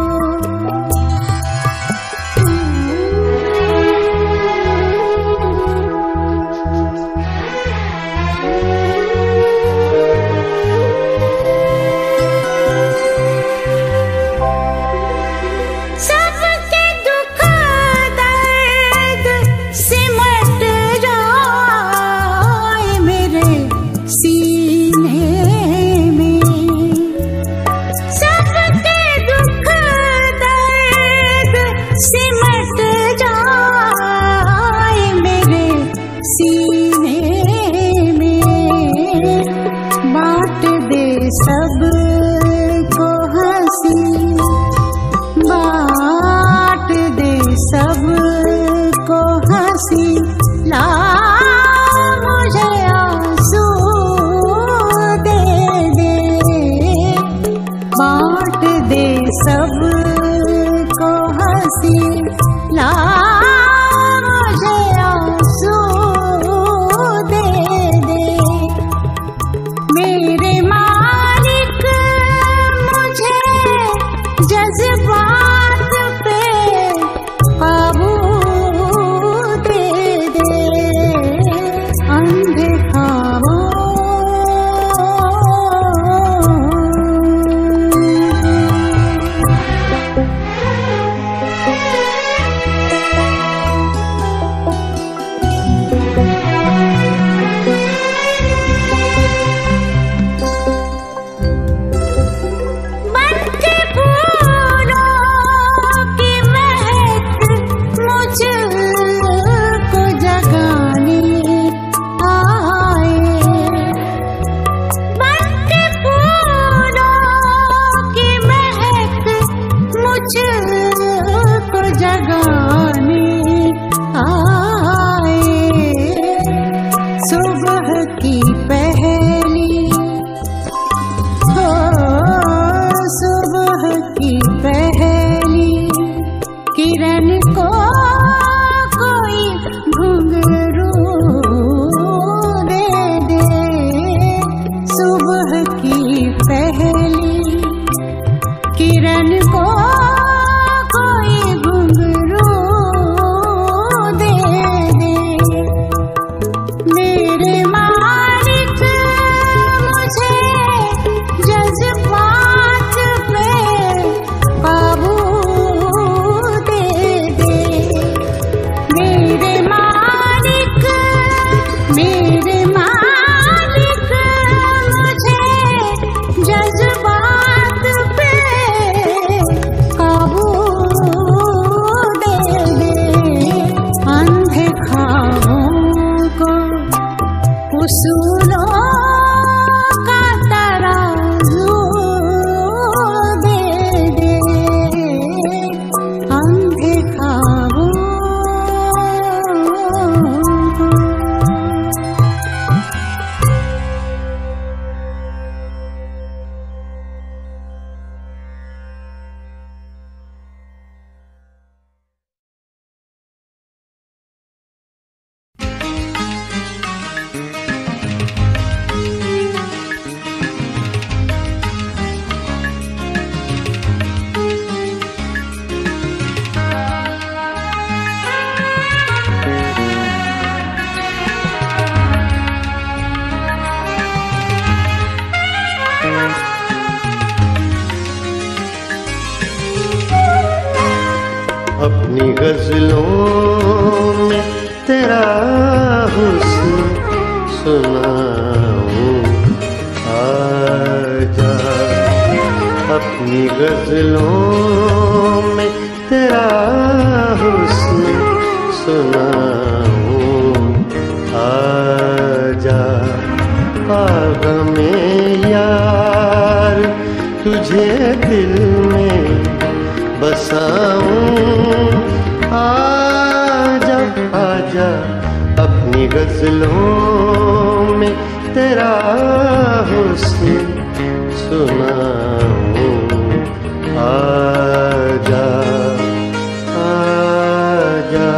सबके दुख दर्द सिमट जाए मेरे सीने में। सबके दुख दर्द सिमट जाए मेरे सीने में। बांट दे सबको हंसी, बांट दे सबको हंसी। ला मुझे आंसू दे दे। बांट दे सबको हंसी। ला मुझे आंसू दे दे। मेरे मालिक मुझे जज्बात पे काबू दे दे। अंधे ख्वाबों बनके फूलों की महक मुझको जगाने आए। बनके फूलों की महक मुझको जगाने आए। सुबह की पहली, हो सुबह की पहली किरण को कोई घुंघरू दे दे। सुबह की पहली किरण को कोई घुंघरू दे दे। मेरे मालिक मुझे जज्बात पे काबू दे दे। मेरे मालिक मेरे मालिक मुझे जज्बात पे गजलों में तेरा हुस्न सुनाऊं। आजा अपनी गजलों में तेरा हुस्न सुनाऊं। आजा आगा में यार तुझे दिल में बसाऊं। आजा आजा अपनी गजलों में तेरा हुस्न सुनाऊं। आजा आजा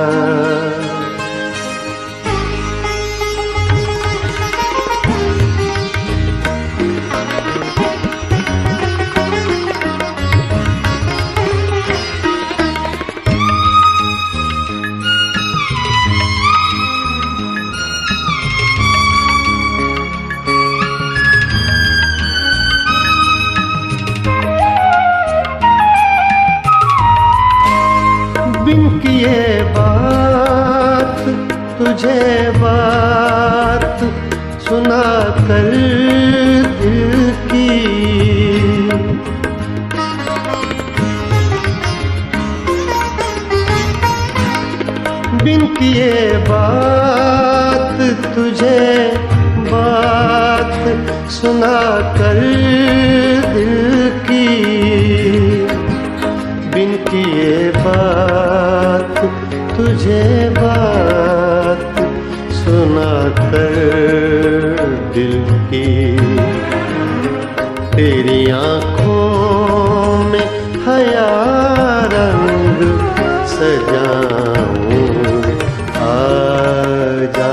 बिन किए बात तुझे बात सुना कर दिल की। बिन किए बात तुझे बात सुना कर दिल की। बिन किए बात तुझे बात सुना कर दिल की। तेरी आँखों में हया रंग सजाऊं। आजा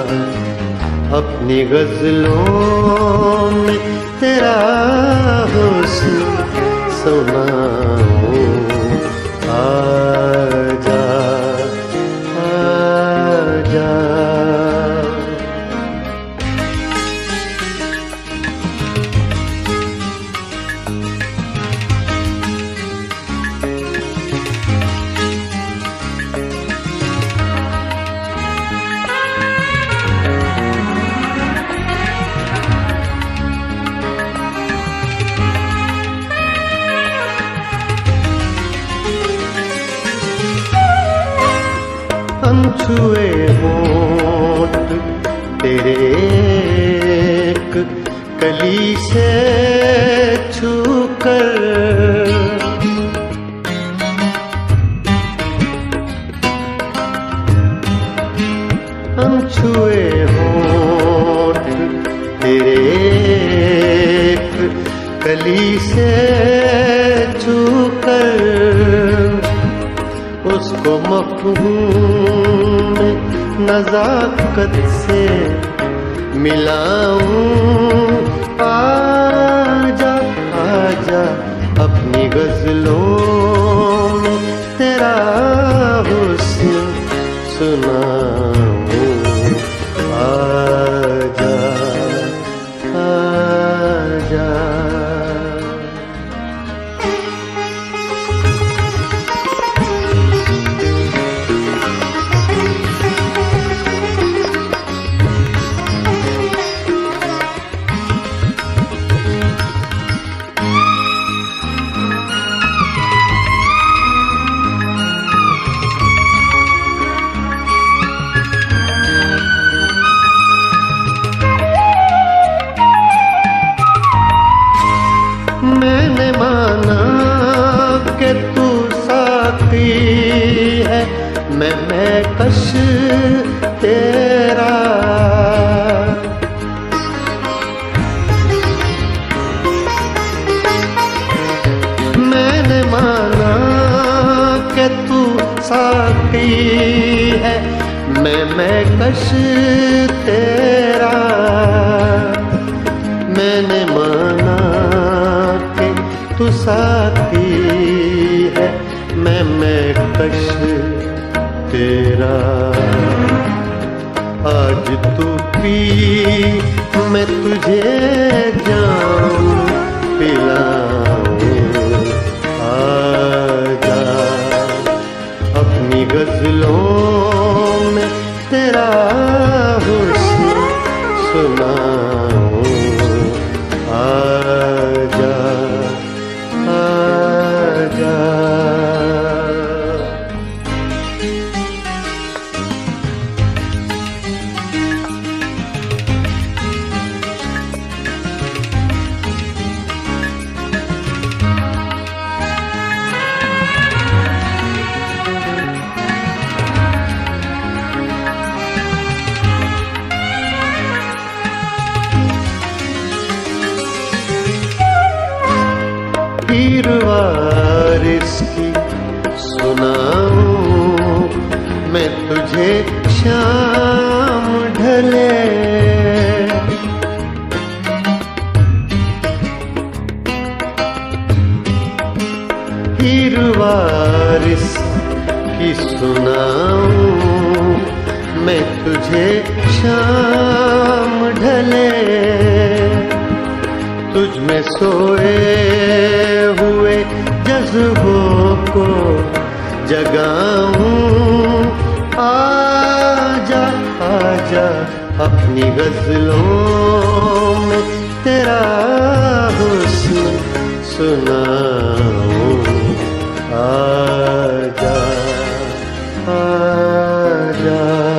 अपनी गजलों में तेरा हुस्न सुनाऊं। आजा आजा अनछुए होंठ तेरे एक कली से छूकर। अनछुए होंठ तेरे एक कली से छूकर। उसको मफ़हूम नज़ाकत से मिलाऊं। आजा आजा अपनी गजलों में तेरा हुस्न सुनाऊं। आजा आजा मैंने माना कि तू साथी है, मैं मैं कश तेरा। मैंने माना कि तू साथी है, मैं मैं कश तेरा। मैंने माना तू साथी है, मैं मैं कश तेरा। आज तू पी मैं तुझे जाम पिलाऊं। आजा हीर वारिस की सुनाऊं मैं तुझे शाम ढले। हीर वारिस की सुनाऊं मैं तुझे शाम ढले। तुझ में सोए हुए जज्बों को जगाऊं। आजा आजा अपनी गजलों में तेरा हुस्न सुनाऊं। आजा आजा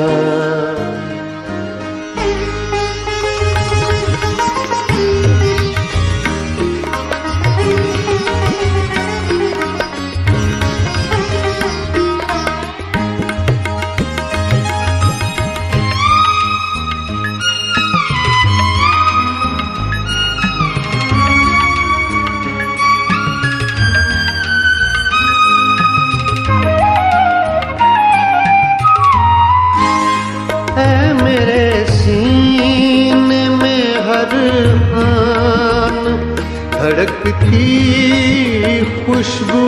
धड़कती खुशबू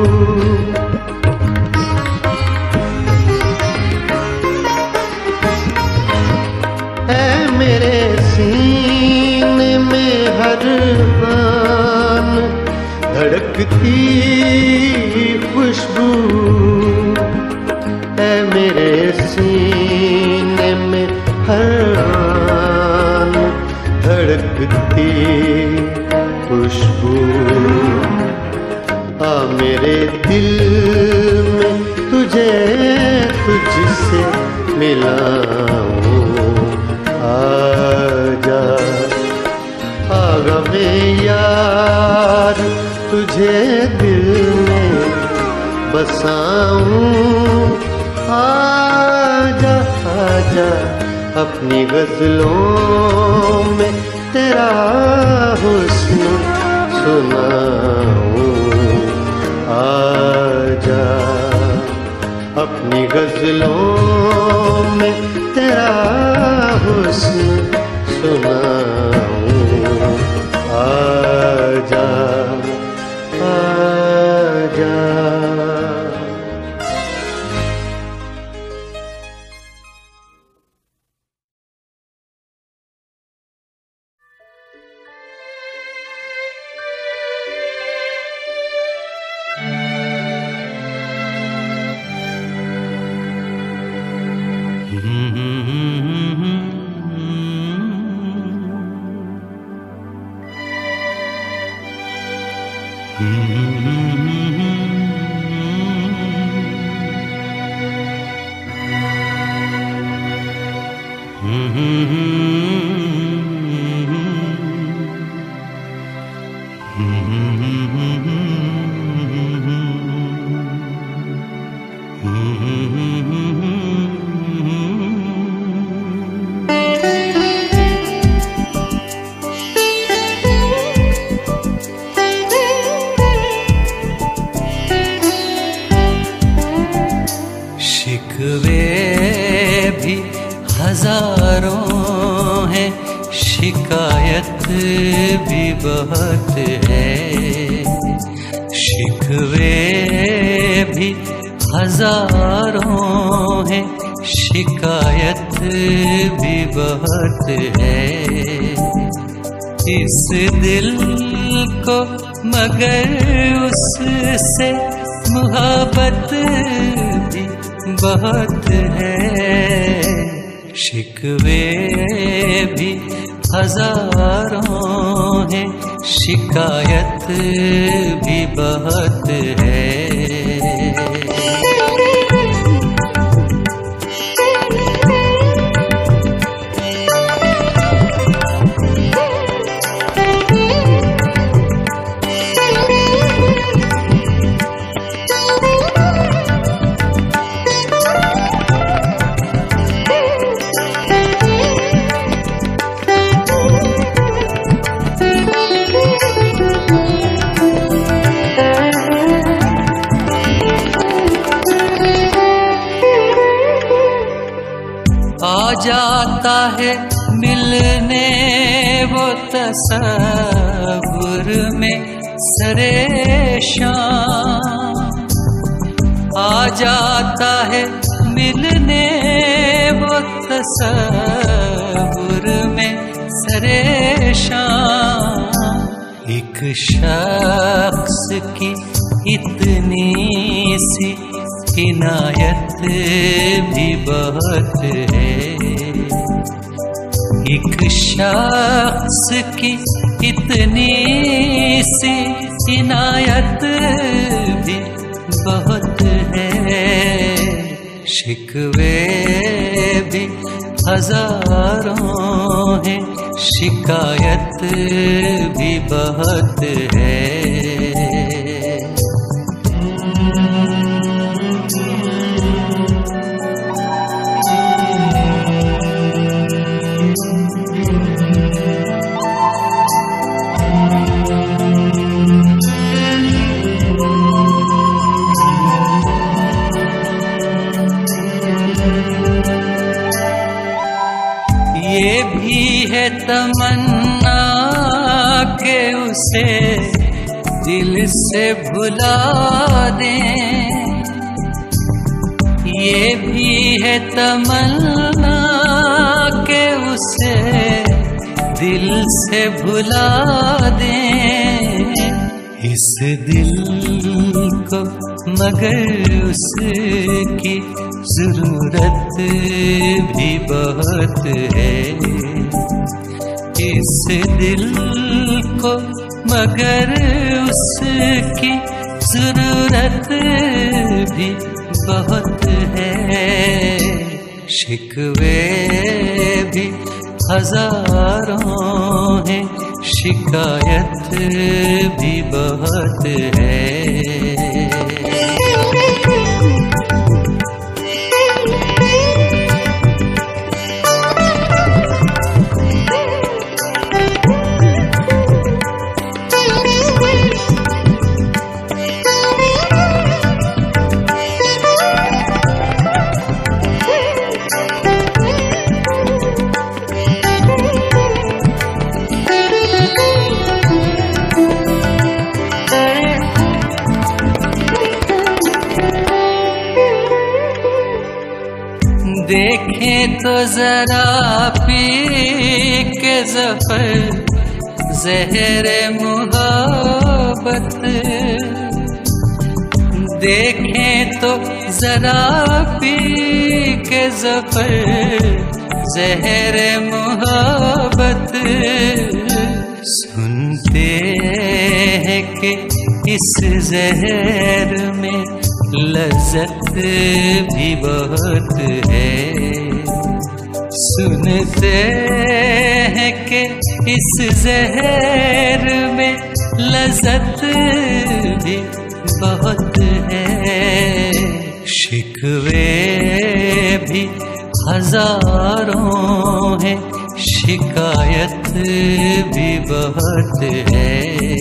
है मेरे सीने में हर आन। धड़कती खुशबू है मेरे सीने में हर आन। धड़कती खुशबू आ मेरे दिल में तुझे तुझसे मिलाऊं। आजा आगा मैं यार तुझे दिल में बसाऊं। आजा आजा अपनी गजलों में तेरा हुस्न सुनाऊं। आजा अपनी गजलों में तेरा हुस्न सुनाऊं। आजा आजा भी बहुत है। शिकवे भी हजारों हैं, शिकायत भी बहुत है। इस दिल को मगर उससे मुहब्बत भी बहुत है। शिकवे भी हजारों हैं, शिकायत भी बहुत है। जाता है मिलने वो तसव्वुर में सरे शाम, आ जाता है मिलने वो तसव्वुर में सरे शाम। एक शख्स की इतनी सी इनायत भी बहुत है, एक शख्स की इतनी सी इनायत भी बहुत है। शिकवे भी हजारों हैं, शिकायत भी बहुत है। ये भी है तमन्ना के उसे दिल से भुला दें, ये भी है तमन्ना के उसे दिल से भुला दें। इस दिल को मगर उसकी जरूरत भी बहुत है, इस दिल को मगर उसकी जरूरत भी बहुत है। शिकवे भी हजारों हैं, शिकायत भी बहुत है। देखें तो जरा पी के ज़फ़र ज़हरे मुहब्बत, देखें तो जरा पी के ज़फ़र ज़हरे मुहब्बत। सुनते हैं कि इस ज़हर में लज़्ज़त भी बहुत है, सुनते हैं कि इस ज़हर में लज़्ज़त भी बहुत है। शिकवे भी हजारों हैं, शिकायत भी बहुत है।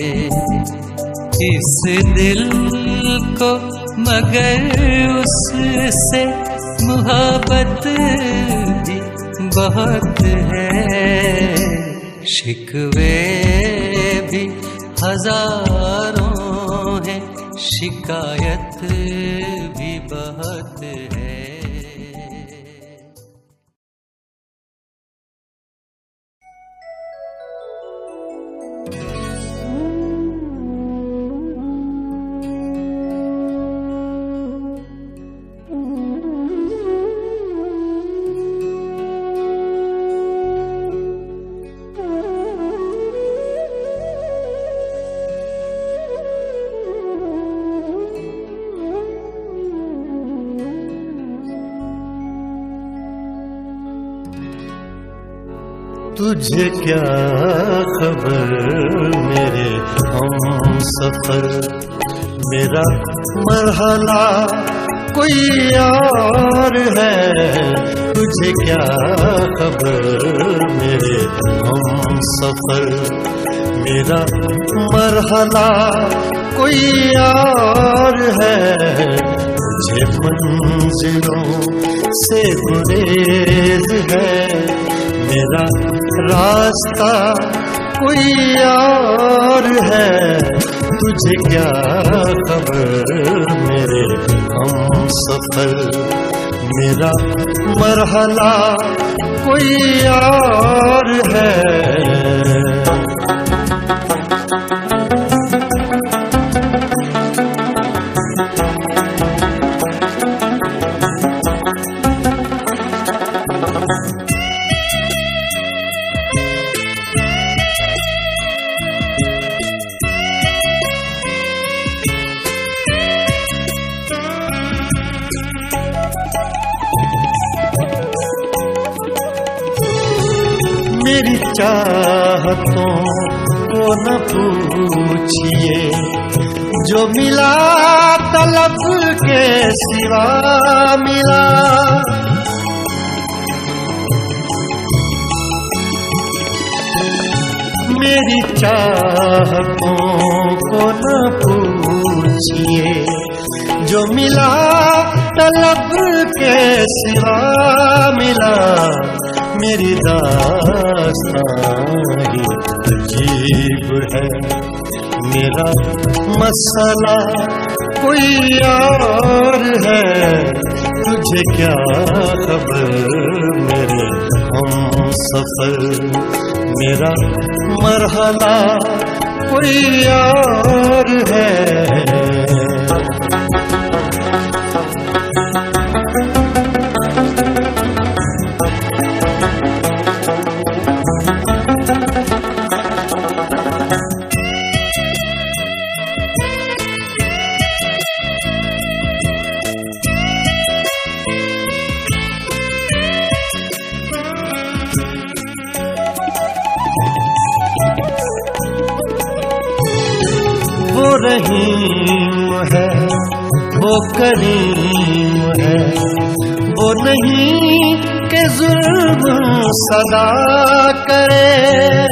इस दिल को मगर उससे मोहब्बत भी बहुत है। शिकवे भी हजारों हैं, शिकायत भी बहुत है। तुझे क्या खबर मेरे हम सफर, मेरा मरहला कोई और है। तुझे क्या खबर मेरे हम सफर, मेरा मरहला कोई और है। मुझे मंजिलों से गुरेज है, मेरा रास्ता कोई और है। तुझे क्या खबर मेरे हम सफर, मेरा मरहला कोई और है। मेरी चाहतों को न पूछिए, जो मिला तलब के सिवा मिला। मेरी चाहतों को न पूछिए, जो मिला तलब के सिवा मिला। मेरी दास्तां ही अजीब है, मेरा मसला कोई और है। तुझे क्या खबर मेरे हम सफर, मेरा मरहला कोई और है। वो रहीम है, वो करीम है, वो नहीं कि जुल्म सदा करे।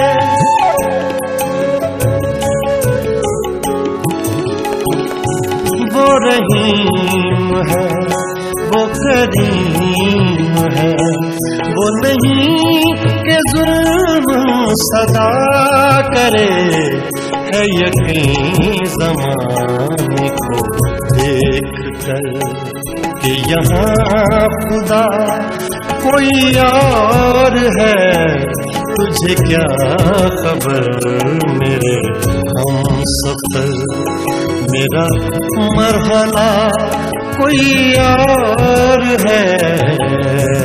वो रहीम है, वो करीम है, वो नहीं कि जुल्म सदा करे। है यकीन ज़माने को देख कर कि यहाँ खुदा कोई और है। तुझे क्या खबर मेरे हम सफर, मेरा मरहला कोई और है।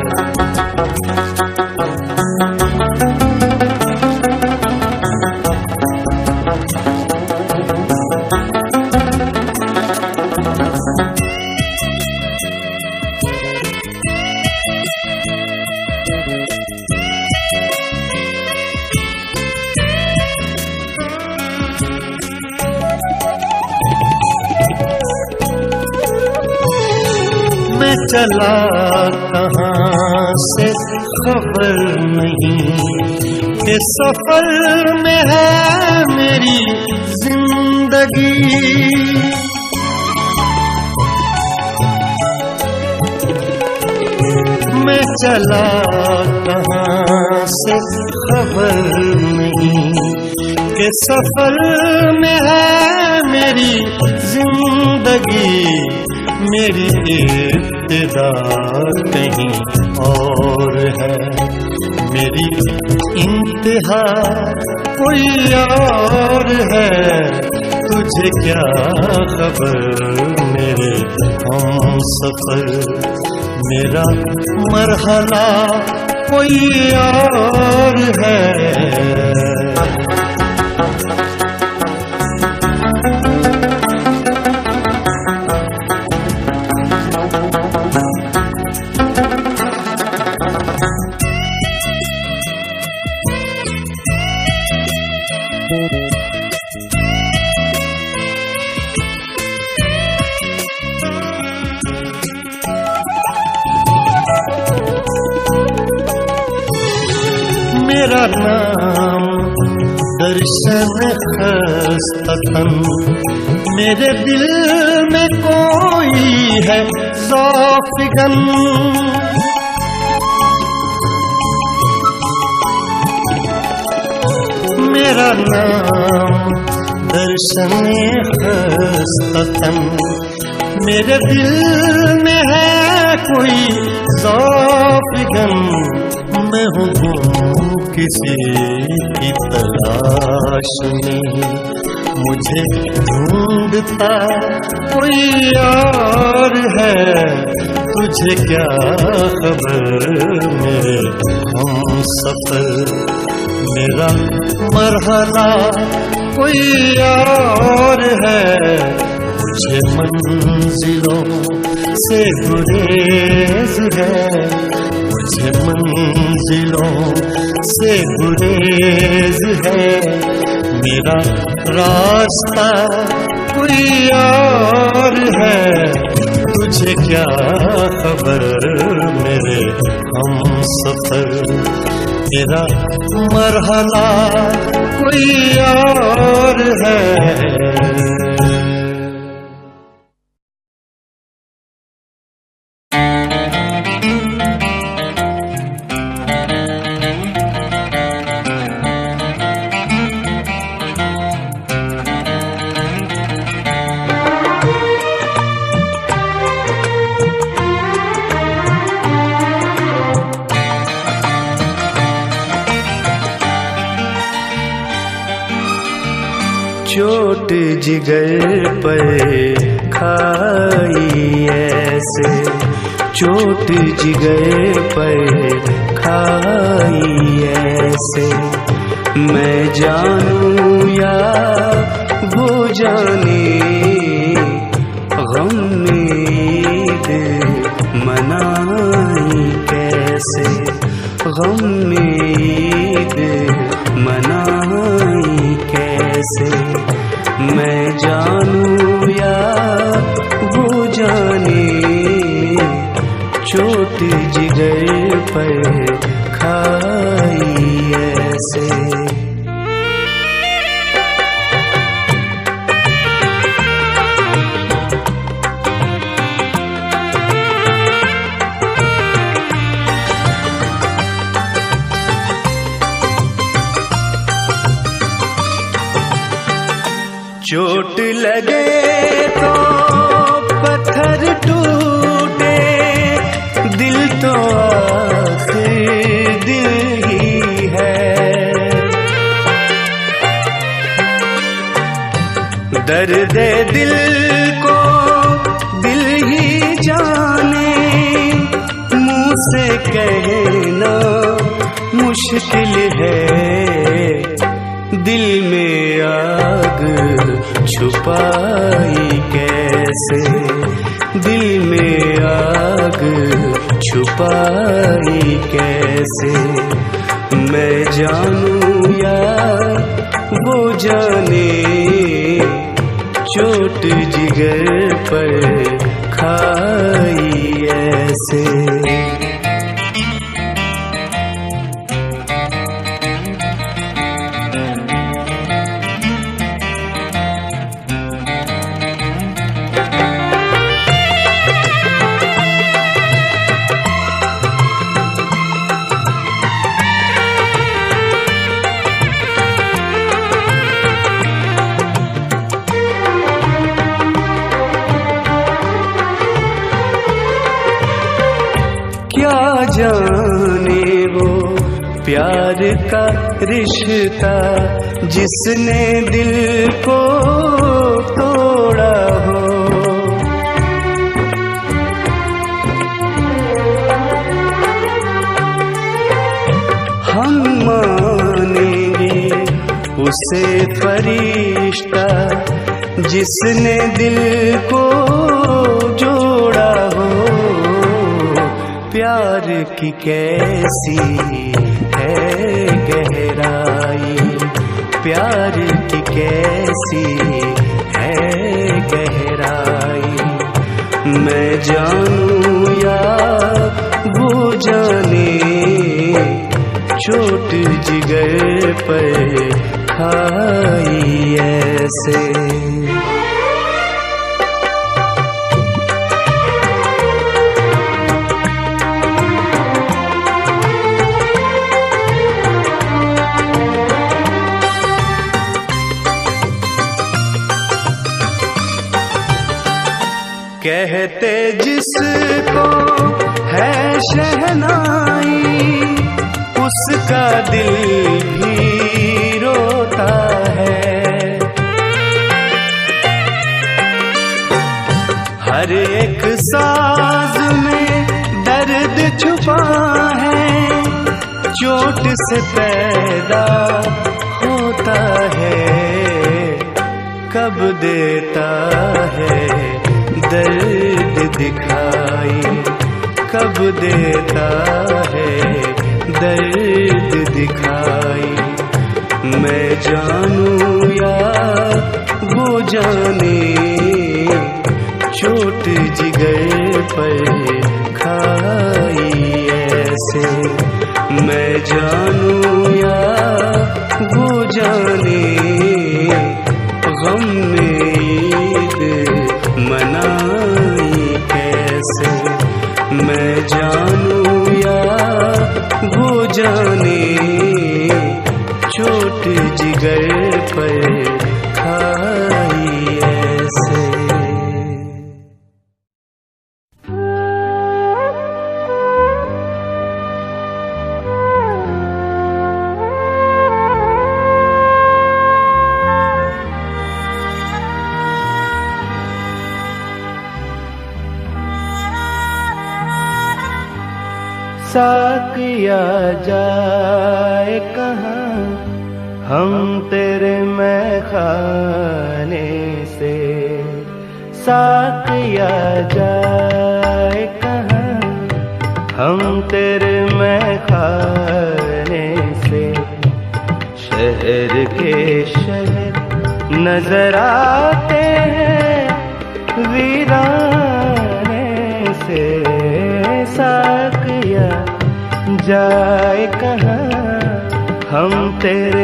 मैं चला कहाँ से खबर नहीं, कि सफर में है मेरी जिंदगी। मैं चला कहाँ से खबर नहीं, कि सफर में है मेरी जिंदगी। मेरी इब्तिदा कहीं और है, मेरी इंतहा कोई और है। तुझे क्या खबर मेरे हम सफर, मेरा मरहला कोई और है। मेरा नाम दर्शन खस्ततन मेरे दिल में कोई है ज़ौफ़िगन, मेरा नाम दर्शने ख़स्ततन, मेरे दिल में है कोई ज़ौफ़िगन, मैं हूँ किसी की तलाश में, मुझे ढूंढता कोई और है, तुझे क्या खबर मेरे हम सफर, मेरा मरहला कोई और है, मुझे मंजिलों से गुरेज है, मुझे मंजिलों से गुरेज है, मेरा रास्ता कोई और है, तुझे क्या खबर मेरे हम सफर, मेरा मरहला कोई और है। चोट जिगर पर खाई ऐसे, चोट जिगर पर खाई ऐसे, मैं जानूं या वो जाने, गम में ईद मनाई कैसे, गम में ईद मनाई कैसे, मैं जानूं या वो जाने, चोट जिगर पर खाई ऐसे। चोट लगे तो पत्थर टूटे, दिल तो आखिर दिल ही है, दर्द दिल को दिल ही जाने, मुँह से कहना मुश्किल है, दिल में आग छुपाई कैसे, दिल में आग छुपाई कैसे, मैं जानूं या वो जाने, चोट जिगर पर खाई ऐसे। क्या जाने वो प्यार का रिश्ता जिसने दिल को तोड़ा हो, हम मानेंगे उसे फरिश्ता जिसने दिल को जोड़ा हो, प्यार की कैसी है गहराई, प्यार की कैसी है गहराई, मैं जानूं या वो जाने, चोट जिगर पर खाई ऐसे। कहते जिसको है शहनाई उसका दिल भी रोता है। हर एक साज में दर्द छुपा है, चोट से पैदा होता है। कब देता है दर्द दिखाई, कब देता है दर्द दिखाई। मैं जानूं या वो जाने, चोट जिगर पर खाई ऐसे। मैं जानूं या वो जाने, गम में ईद मनाई कैसे। मैं जानूं या वो जाने, चोट जिगर पर खाई ऐसे। साकिया जाए कहाँ हम तेरे मैखाने से, साकिया जाए कहाँ हम तेरे मैखाने से। शहर के शहर नजर आते हैं वीराने से, साकिया जाए कहाँ हम तेरे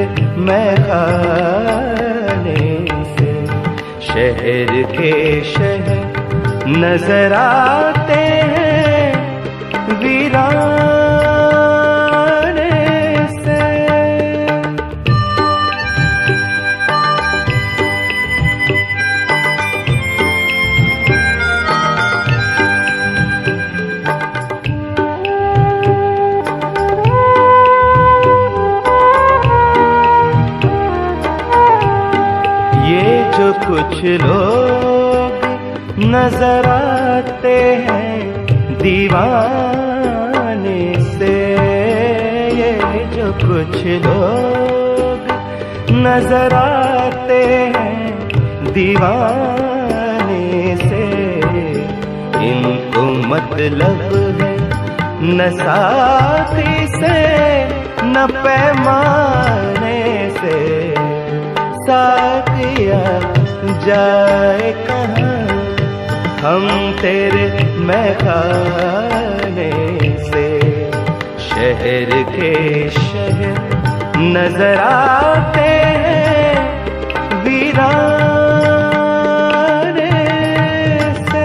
मैखाने से। शहर के शहर नजर आते हैं वीराने से। कुछ लोग नजर आते हैं दीवाने से, ये जो कुछ लोग नजर आते हैं दीवाने से। इनको मतलब है न साथी से न पैमाने से। साकिया जाए कहाँ हम तेरे मैखाने से। शहर के शहर नजर आते हैं वीराने से।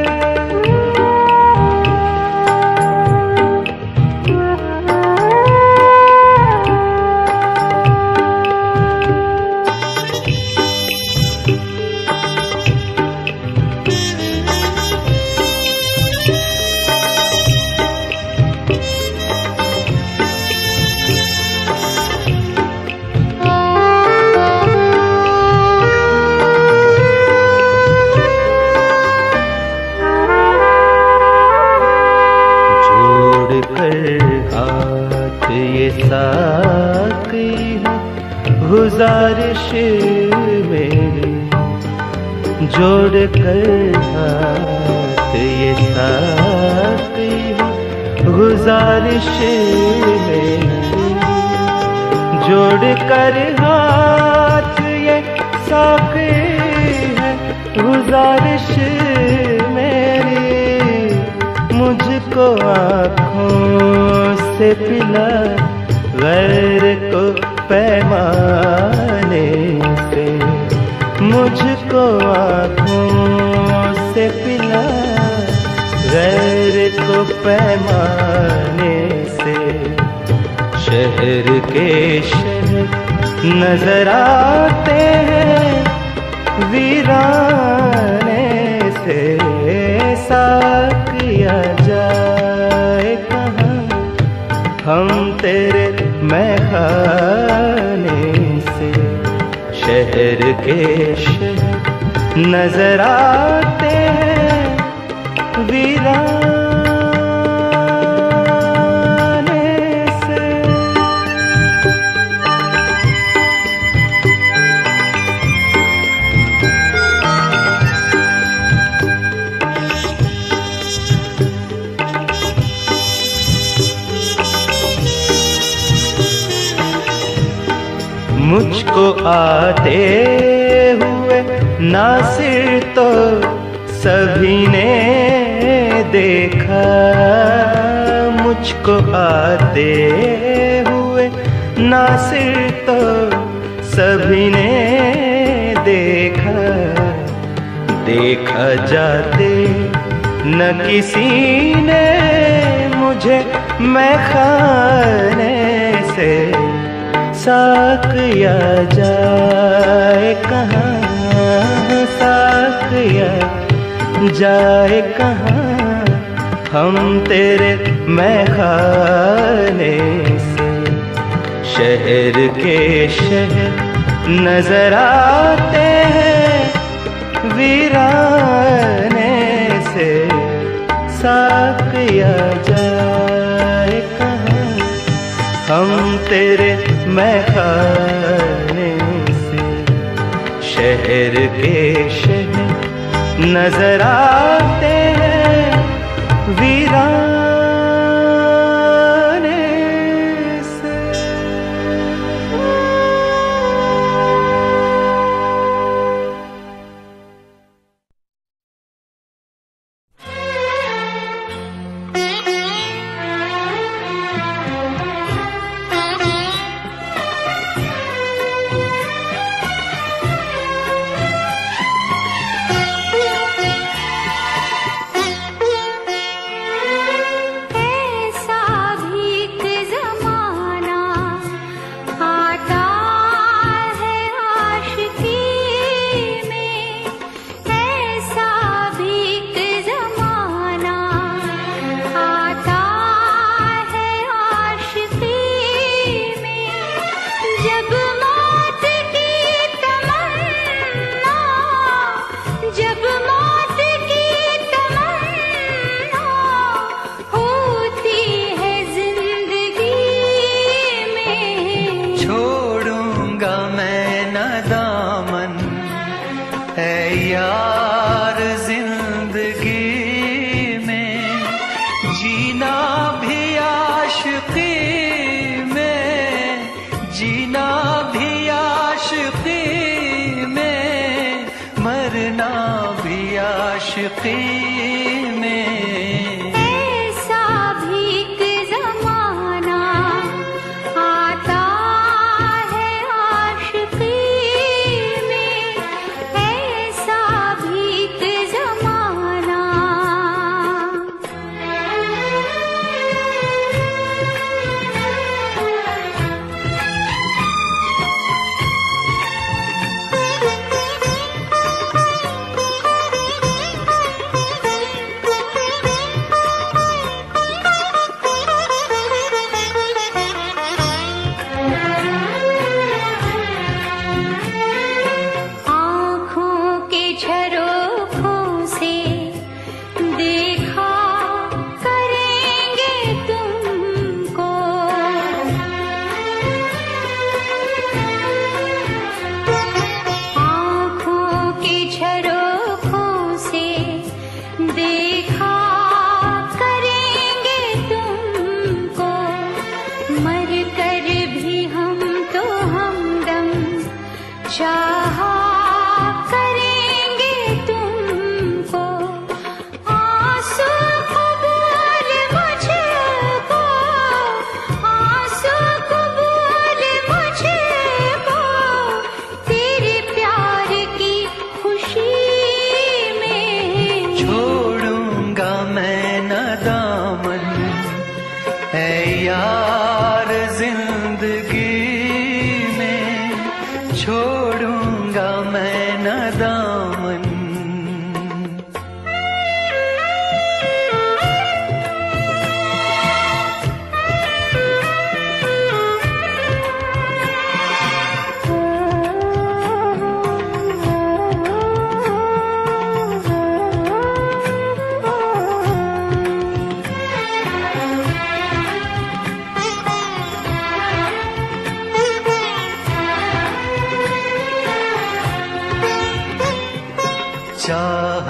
गुजारिश मेरी जोड़ कर हाथ ये साकी, गुजारिश मेरी जोड़ कर हाथ ये साकी है। गुजारिश मेरी मुझको आँखों से पिला, गैर को पैमाने से। मुझको आँखों से पिला, गैर को पैमाने से। शहर के शहर नजर आते हैं वीराने से। के शहर नजर आते हैं वीराने से। मुझको आते हुए नासिर तो सभी ने देखा, मुझको आते हुए नासिर तो सभी ने देखा। देखा जाते न किसी ने मुझे मैं खाने से, साकिया जाए कहाँ, साकिया जाए कहाँ, हम तेरे मैं खाने से। शहर के शहर नजर आते हैं वीराने से, साकिया जाए कहाँ, हम तेरे मैं खाने से। शहर के शहर नजर आते हैं वीराने से।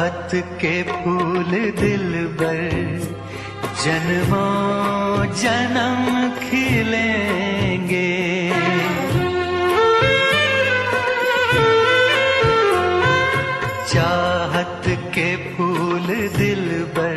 चाहत के फूल दिलबर जन्मों जन्म खिलेंगे। चाहत के फूल दिलबर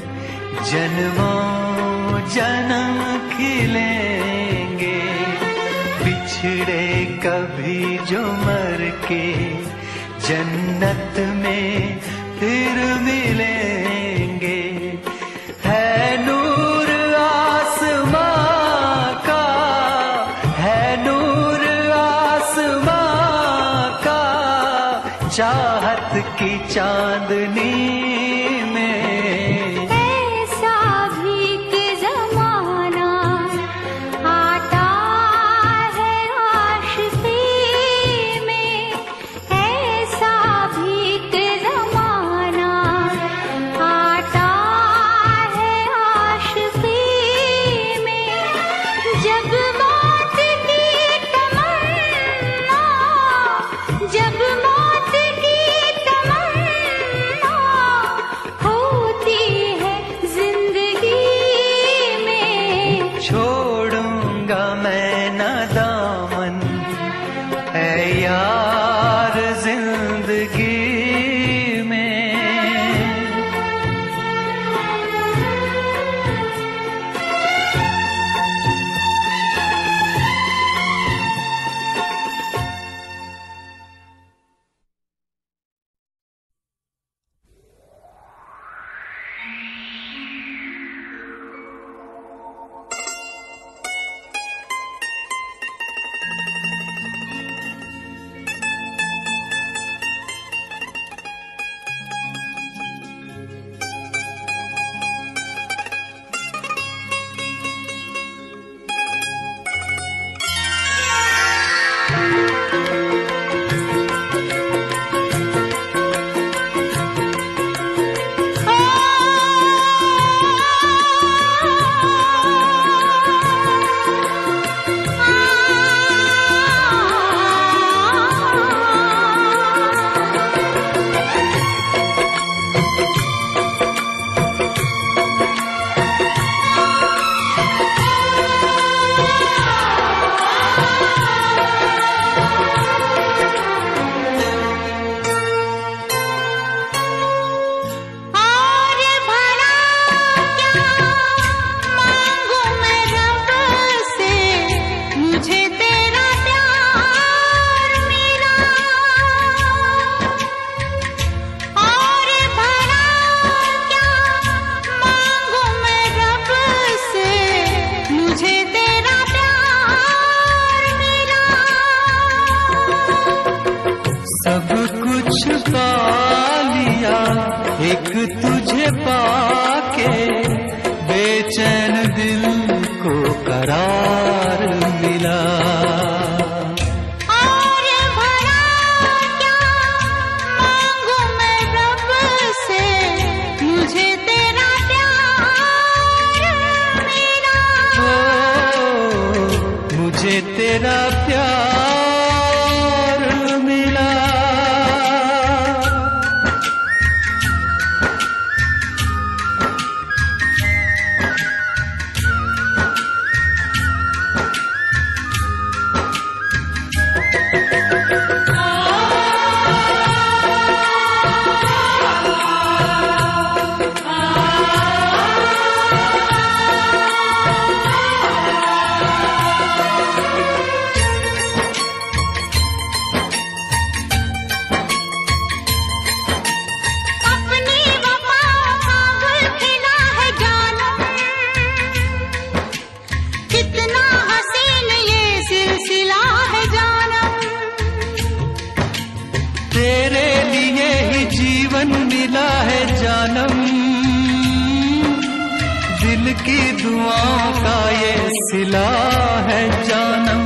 जन्मों जन्म खिलेंगे। बिछड़े कभी जो मर के जन्नत में फिर मिलेंगे। है नूर आसमां का, है नूर आसमां का, चाहत की चांदनी में। ऐसा भी कि ज़माना आता है आशिकी में, ऐसा भी कि ज़माना आता है आशिकी में। जब मौत की तमन्ना, जब मौत की तमन्ना होती है जिंदगी में। छोड़ूंगा मैं न दामन है यार जिंदगी में। एक तुझे पाके बेचैन दिल को करार मिला। और भला क्या मांगू मैं रब से, मुझे तेरा प्यार मिला। ओ, मुझे तेरा प्यार मिला। तेरे लिए ही जीवन मिला है जानम, दिल की दुआओं का ये सिला है जानम।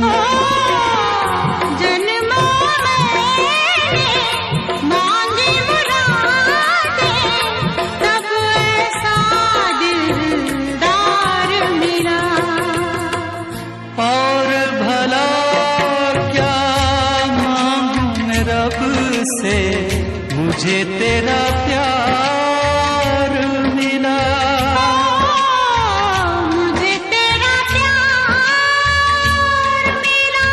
जन्मों में मांगी मुरादें, तब ऐसा दिलदार मिला। और भला क्या मांगूं मैं रब से, मुझे तेरा प्यार मिला। मुझे तेरा प्यार मिला।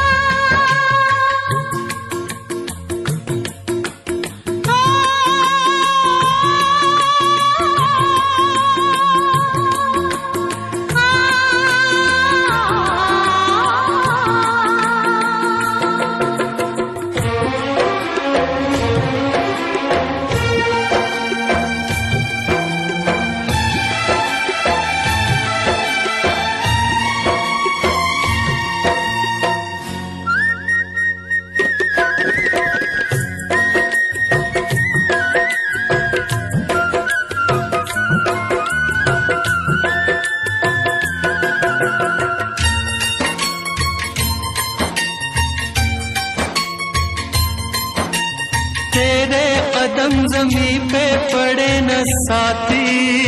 तेरे कदम ज़मीं पे पड़े न साथी,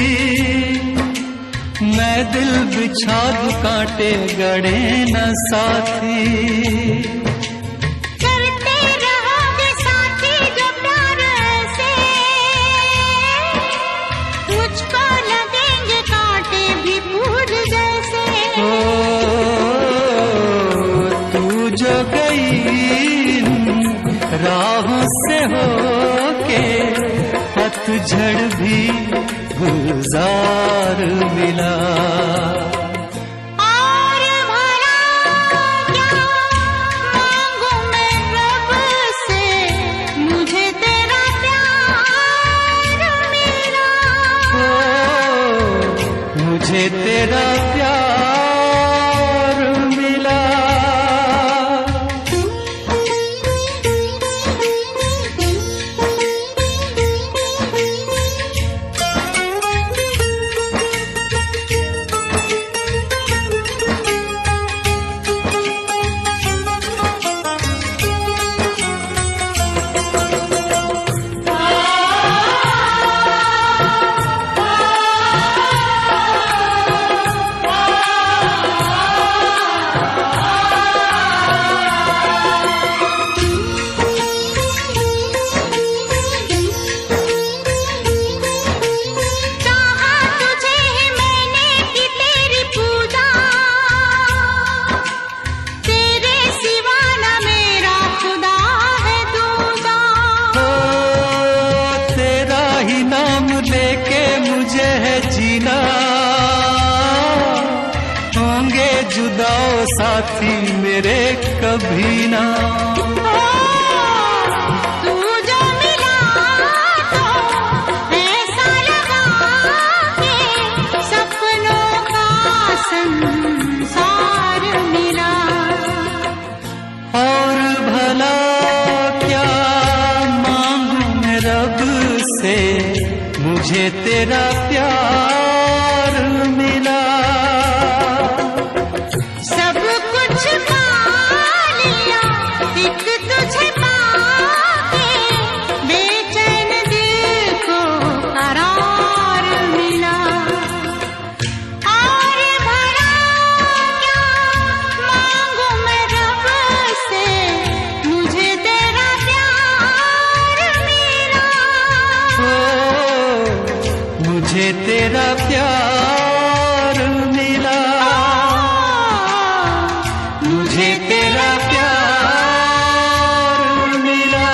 मैं दिल बिछा दूं कांटे गड़े न साथी। करते रहोगे साथी जो प्यार ऐसे, मुझको लगेंगे कांटे भी फूल जैसे। ओ तू जो गई राहों से होके, पतझड़ भी गुलजार मिला। और भला क्या मांगू मैं रब से, मुझे तेरा प्यार मिला। ओ मुझे तेरा प्यार मिला। साथी मेरे कभी ना। तू जो मिला तो ऐसा लगा कि सपनों का संसार मिला। और भला क्या मांगू मैं रब से, मुझे तेरा प्यार मिला। सब कुछ पा लिया एक तुझे पाके, बेचैन दिल को करार मिला। और भला क्या मांगू मैं रब से, मुझे तेरा प्यार मिला। ओ मुझे तेरा प्यार मिला। मुझे तेरा प्यार मिला।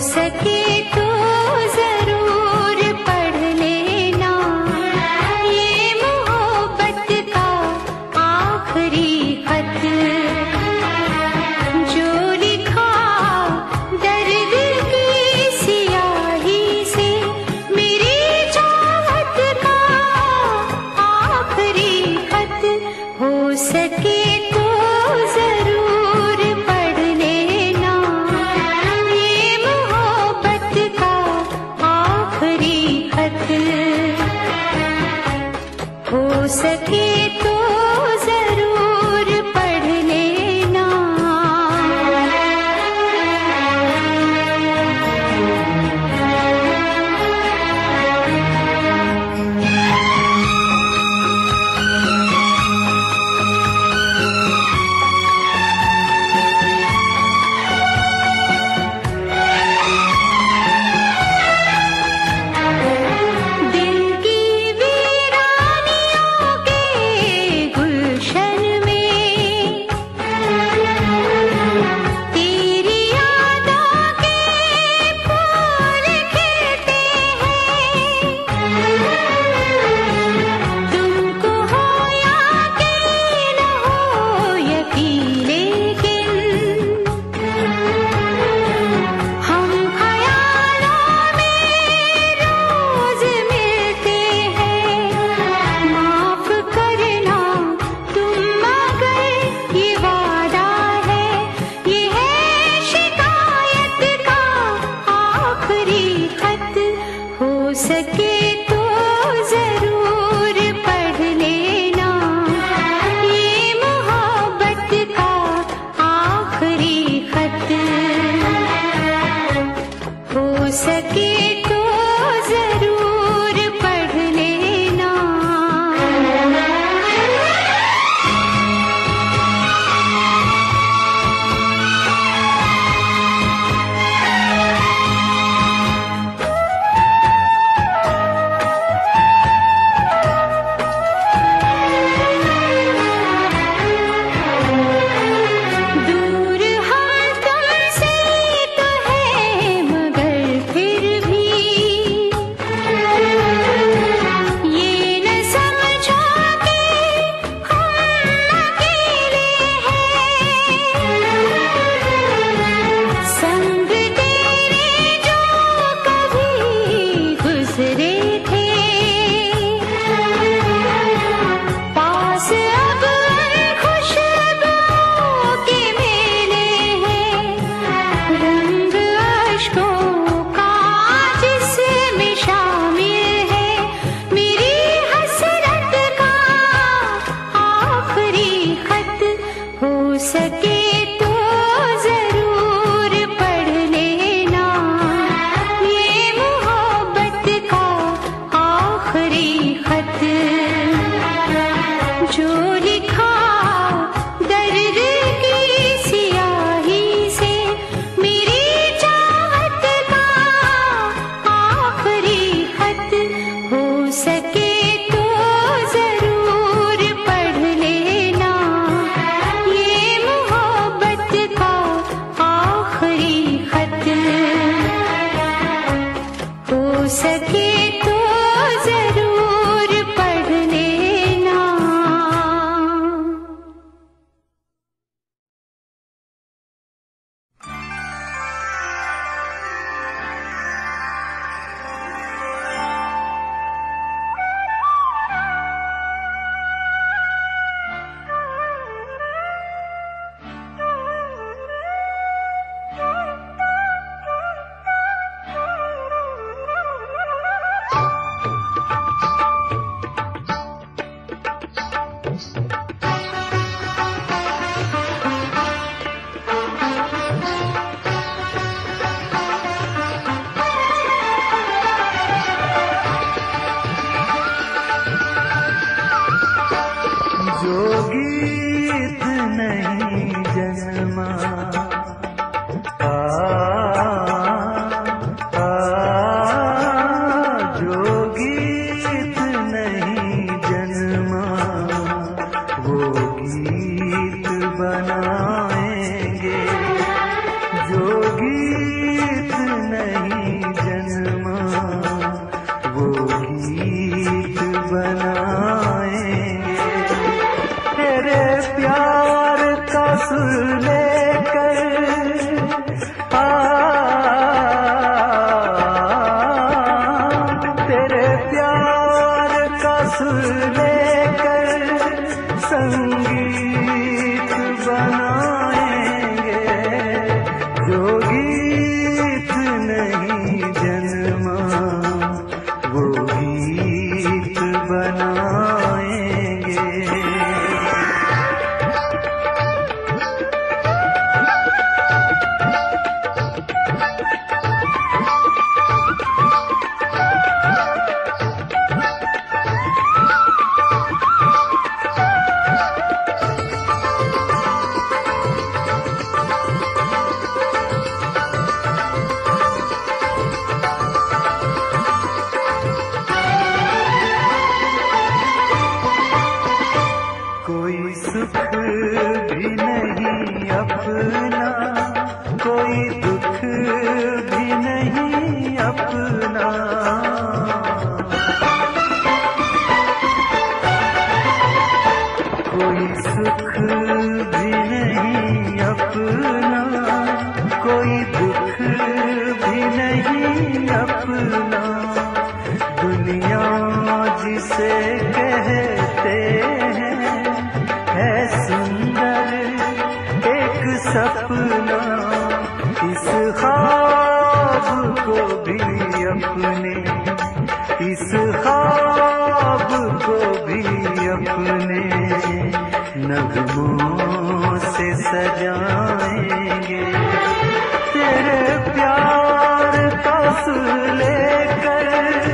सके तो जरूर पढ़ लेना ये मोहब्बत का आखिरी खत, जो लिखा दर्द की सियाही से मेरी चाहत का आखिरी खत। हो सके तो जरूर पढ़ लेना ये मोहब्बत का आखिरी खत। हो सके तो जरूर पढ़ लेना। दिल की वीरानियों के गुलशन में तेरी यादों के फूल खिलते हैं। तुमको हो या कि न हो यकीन, लेकिन हम ख्यालों में रोज मिलते हैं। माफ करना तुम मगर ये वादा है, ये है शिकायत का आखिरी खत। हो सके तो जरूर पढ़ लेना ये मोहब्बत का आखिरी खत। हो सके तो जरूर पढ़ लेना। गीत नहीं जन्मा वो गीत बनाएंगे। कोई सुख भी नहीं अपना, कोई दुख भी नहीं अपना। कोई सुख भी नहीं अपना, कोई दुख भी नहीं अपना। दुनिया जिसे कहते हैं है सुंदर एक सपना। इस ख्वाब को भी अपने, इस ख्वाब को भी अपने नगमों से सजाएंगे। तेरे प्यार का सुर लेकर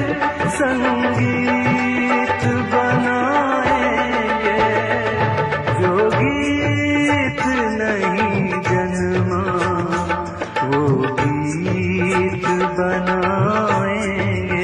संगीत बनाएंगे। जो गीत नहीं जन्मा वो गीत बनाएंगे।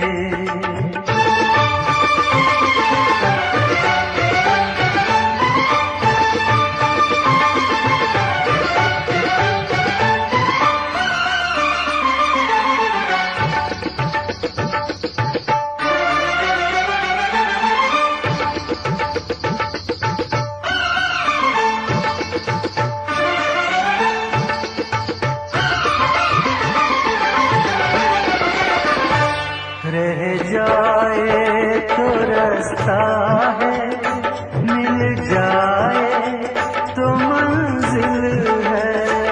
रह जाए तो रास्ता है, मिल जाए तो मंजिल है।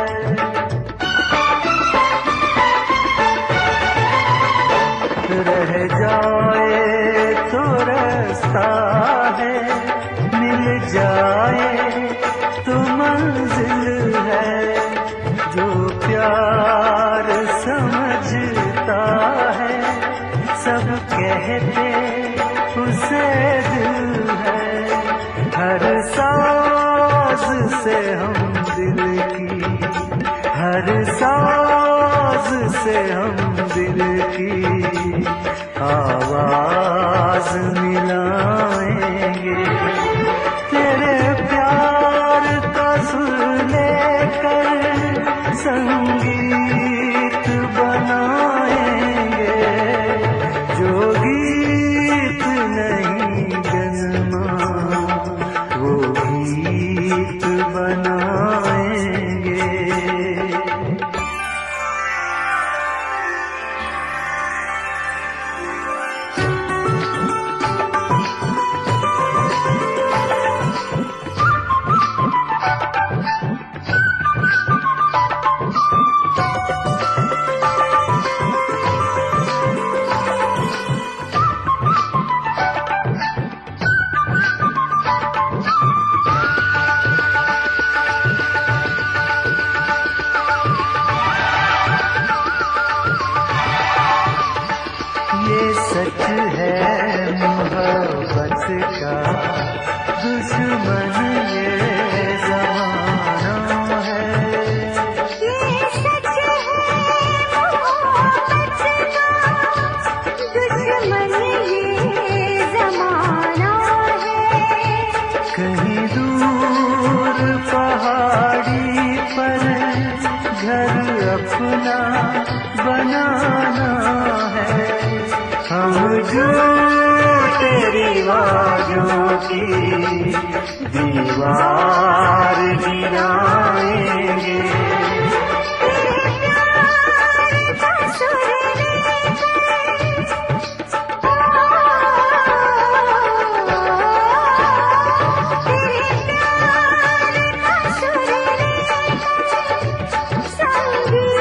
रह जाए तो रास्ता है, मिल जाए तो मंजिल है। जो प्यार समझता है सब कहते उसे दिल है। हर साज से हम दिल की, हर साज से हम दिल की आवाज मिलाएंगे। तेरे प्यार का सुर लेकर संगीत बनाएंगे। जो गीत नहीं जन्मा वो गीत बनाएंगे। सच है मोहब्बत का दुश्मन ये ज़माना है। ये सच है मोहब्बत का दुश्मन ये ज़माना है। कहीं दूर पहाड़ी पर घर अपना बनाना है। हम जो तेरी वाजों की दीवार गिराएंगे। संगीत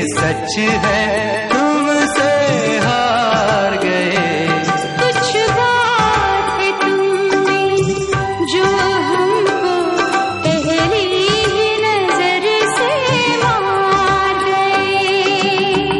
सच है तुमसे हार गए। कुछ बात है तुमने जो हमको पहली ही नजर से मार गए।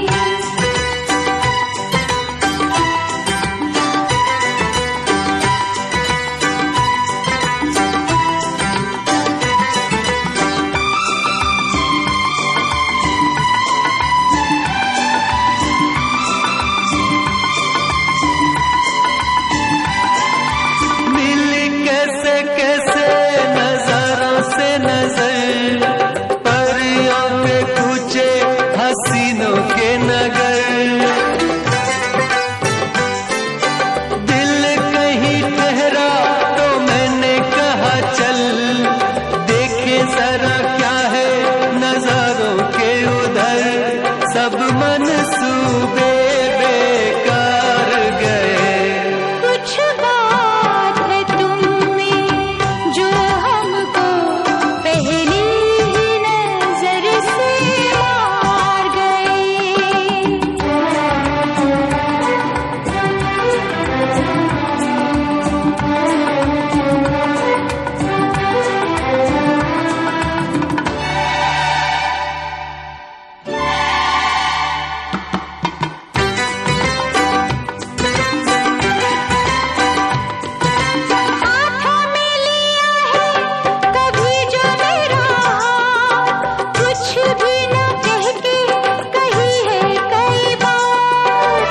मिली कैसे कैसे नजरों से नजर, परियों के कूचे हसीनों के नगर। दिल कहीं ठहरा तो मैंने कहा चल, देखे जरा क्या है नजारों के उधर। सब मनसूबे बेकार गए। कुछ बात है तुमने जो हमको पहली ही नजर से मार हाथों में लिया है कभी जो मेरा, कुछ भी न कह के कही है कई बार।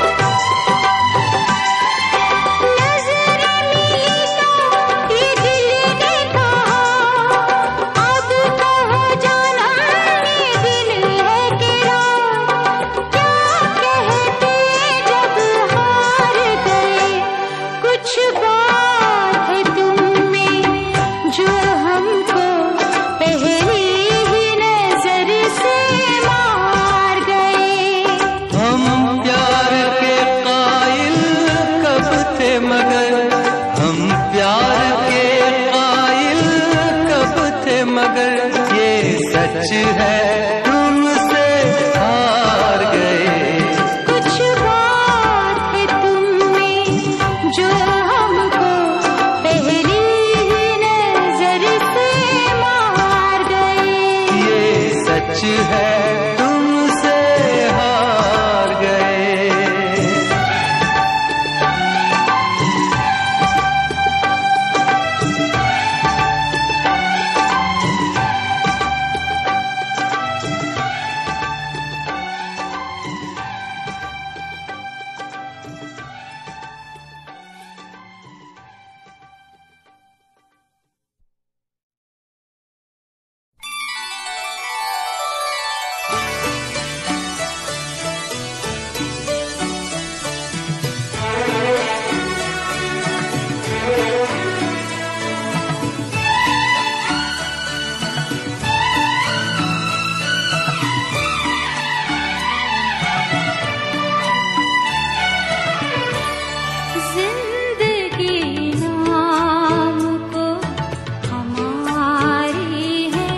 नजरें मिली तो ये दिल ने कहा, अब कहो जाना ये दिल है कि रात। क्या कहते जब हार गए। कुछ बात है तुमने जो हमको पहली ही नजर से मार गए। हम प्यार के कायल कब थे मगर, हम प्यार के कायल कब थे मगर। ये सच है तुमसे हार गए। कुछ बात है तुमने जो हमको पहली ही नजर से मार गए। ये सच है तुमसे हार गए। जिंदगी नाम को हमारी है,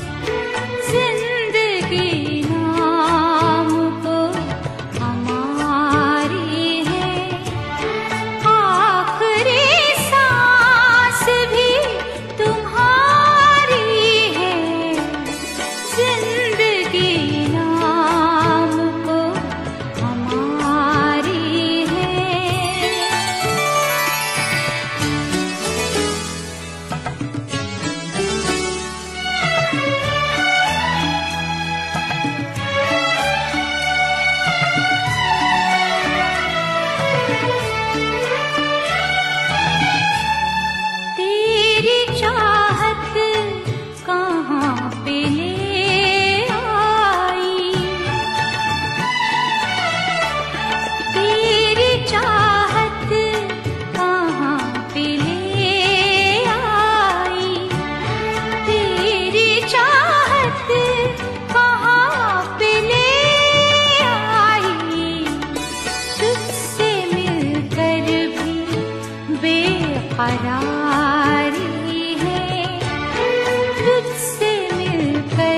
जिंदगी नाम को हमारी है। आखिरी सांस भी तुम्हारी है, जिंदगी नाम को हमारी है। तेरी चाहत कहाँ पे ले आई, तेरी चाहत कहाँ पे ले आई, तेरी चाहत कहाँ पे ले आई। तुझसे मिलकर भी बेकरारी है, तुझसे मिलकर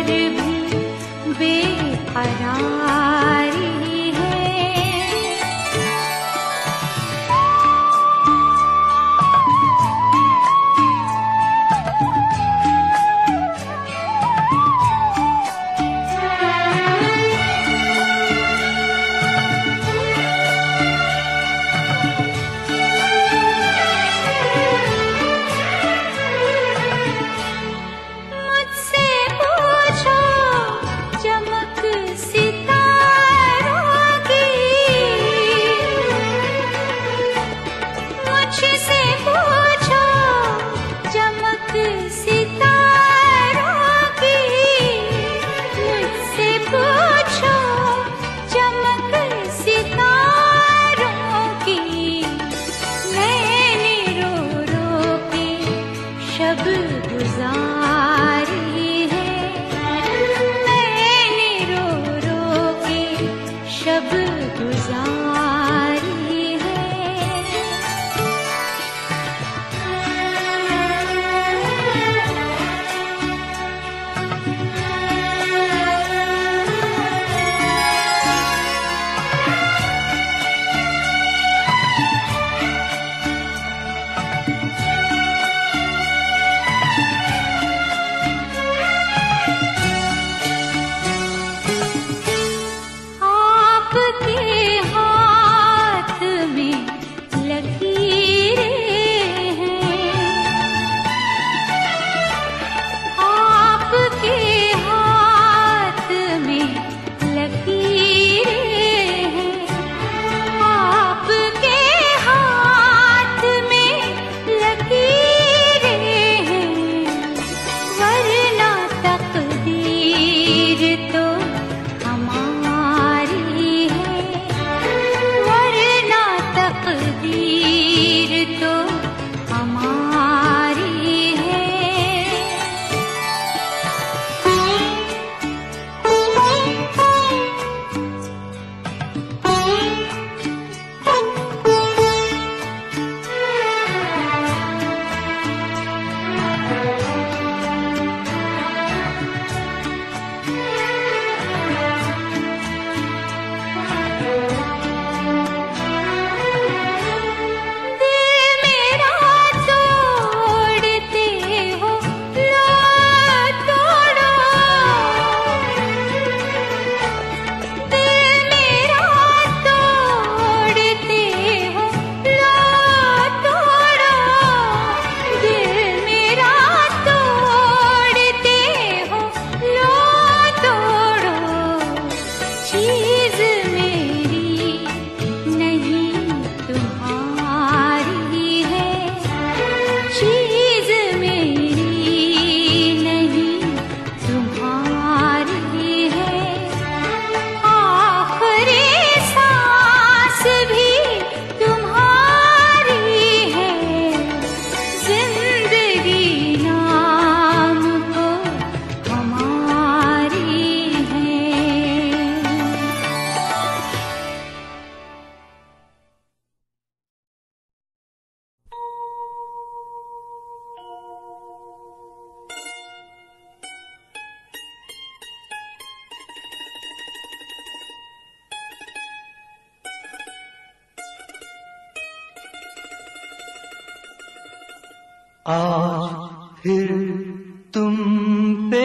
आज फिर तुम पे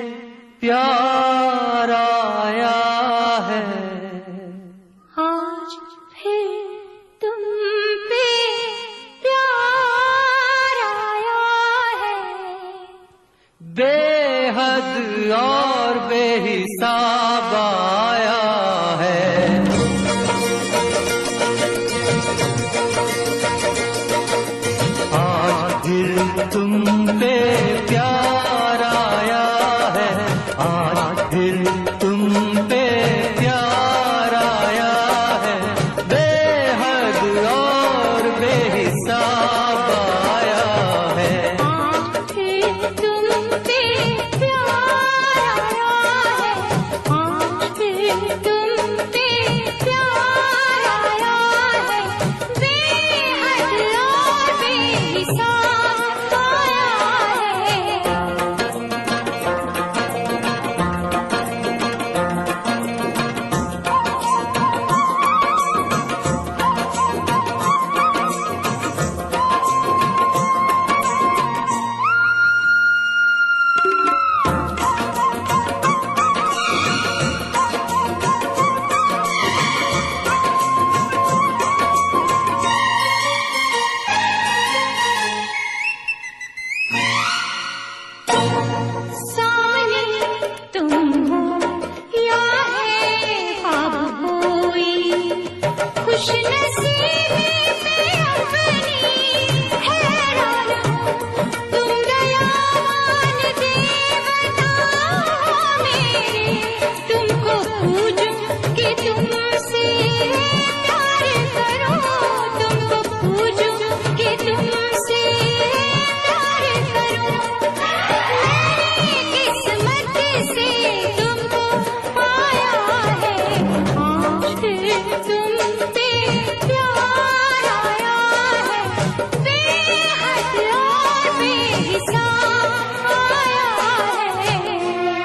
प्यार आया है, आज फिर तुम पे प्यार आया है, बेहद और बेहिसाब आया है। आज फिर तुम पे प्यार आया है, आज फिर तुम पे प्यार आया है, बेहद और बेहिसाब आया है। आज फिर तुम पे प्यार आया है, आज फिर तुम पे प्यार आया है, बेहद और बेहिसाब आया है। सामने तुम हो या है ख्वाब कोई, खुश नसीबी पे अपनी हैरान हूँ। तुम दयावान देवता हो मेरे, तुमको पूजूं कि तुमसे प्यार करूं, तुमको पूजूं कि तुमसे प्यार करूं। मेरी किस्मत से तुमको पाया है, आज फिर तुम पे प्यार आया है, बेहद और बेहिसाब आया है।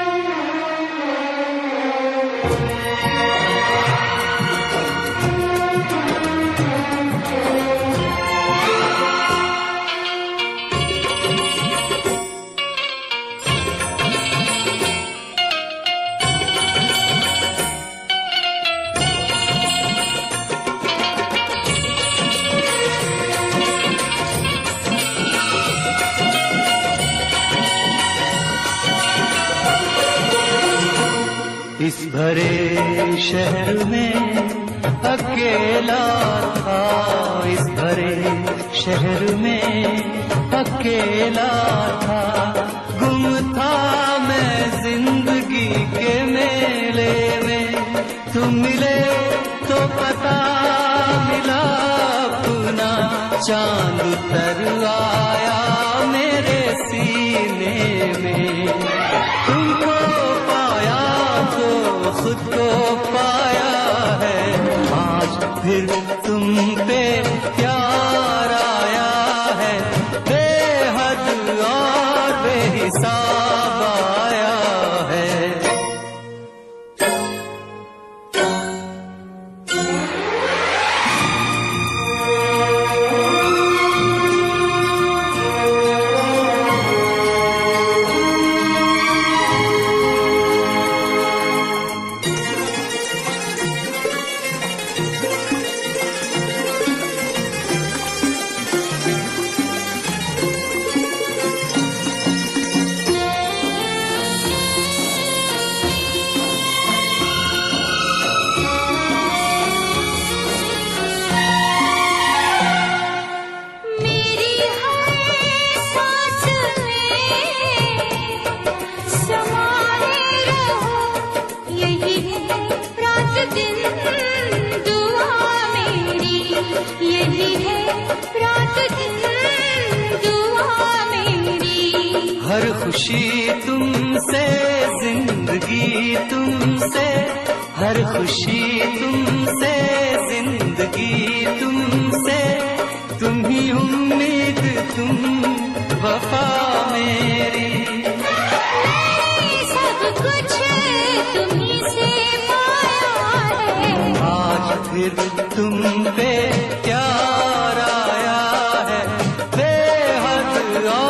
इस भरे शहर में अकेला था, इस भरे शहर में अकेला था, गुम था मैं जिंदगी के मेले में। तुम मिले तो पता मिला अपना, चांद उतर आया मेरे सीने में। तुमको पाया तो खुद को पाया है, आज फिर तुम पे प्यार आया है, बेहद और बेहिसाब आया है। मेरी हर सांस में समाए रहो, यही है रात दिन दुआ मेरी, यही है रात दिन दुआ मेरी। हर खुशी तुमसे, जिंदगी तुमसे, हर खुशी तुमसे, जिंदगी तुमसे, तुम ही उम्मीद, तुम वफा मेरी। सब कुछ तुम्हीं से पाया है, आज फिर तुम पे प्यार आया है, बेहद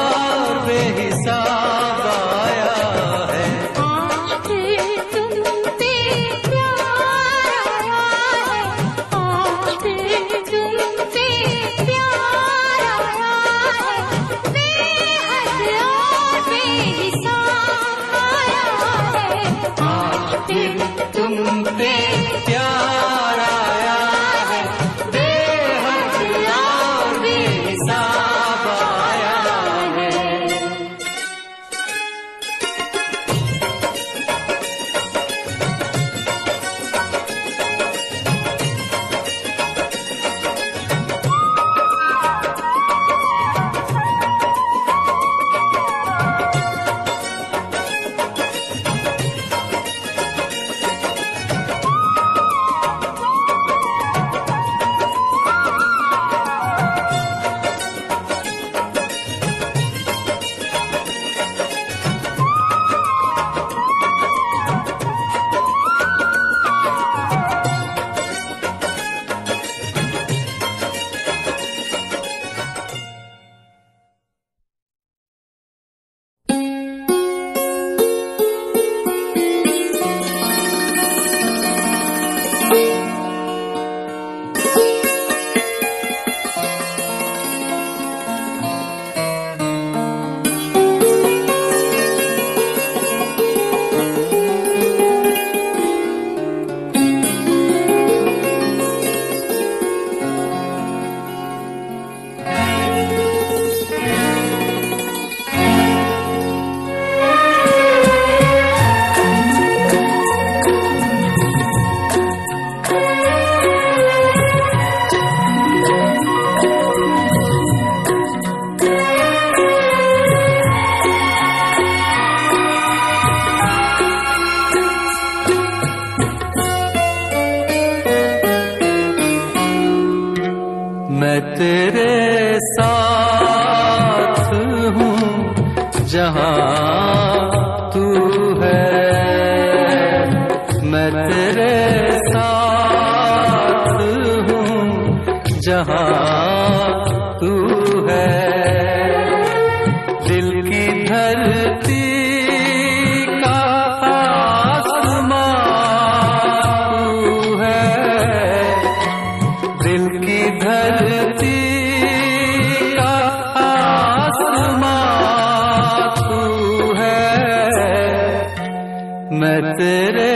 मैं तेरे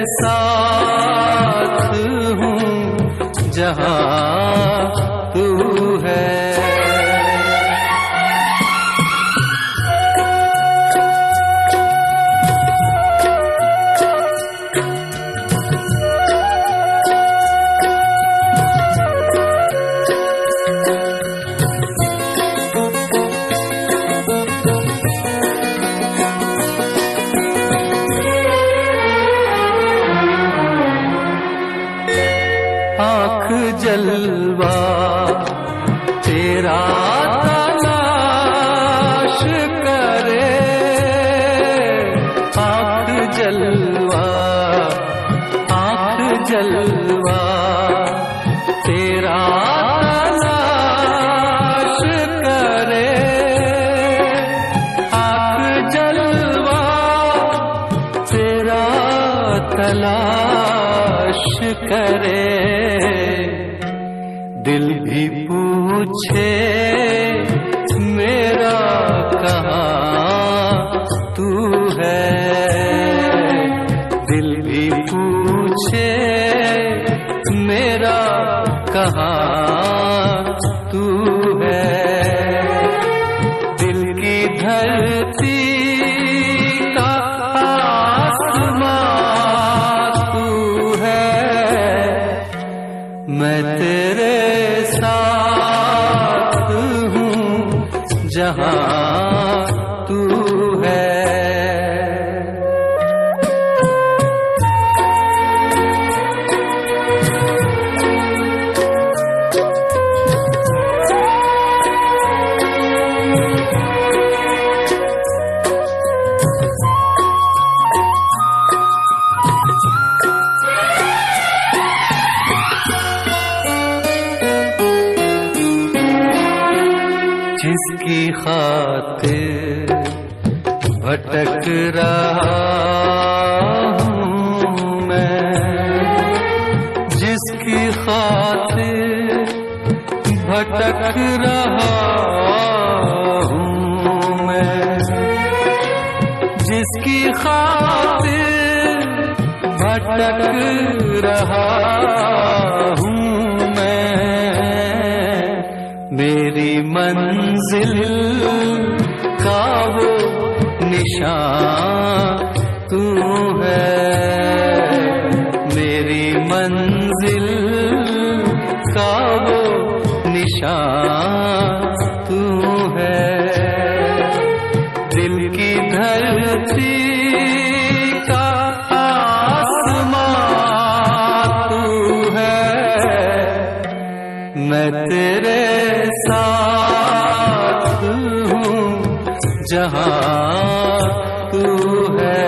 साथ हूँ जहाँ तू है। जलवा तेरा तलाश करे, आँख जलवा आँख जलवा तेरा तलाश करे, आँख जलवा तेरा तलाश करे। दिल भी पूछे मेरा कहाँ तू है, दिल भी पूछे मेरा कहाँ तू है। दिल की धरती का आसमां तू है, मैं तेरे साथ हूँ जहाँ तू है। जिसकी खातिर भटक रहा हूँ मैं, जिसकी खातिर भटक रहा हूँ मैं, जिसकी खातिर भटक रहा हूँ मैं, मेरी मंजिल का वो निशान तू है, मेरी मंजिल का वो निशान तू है। दिल की धरती का आसमां तू है, मैं तेरे साथ हूँ जहाँ तू है।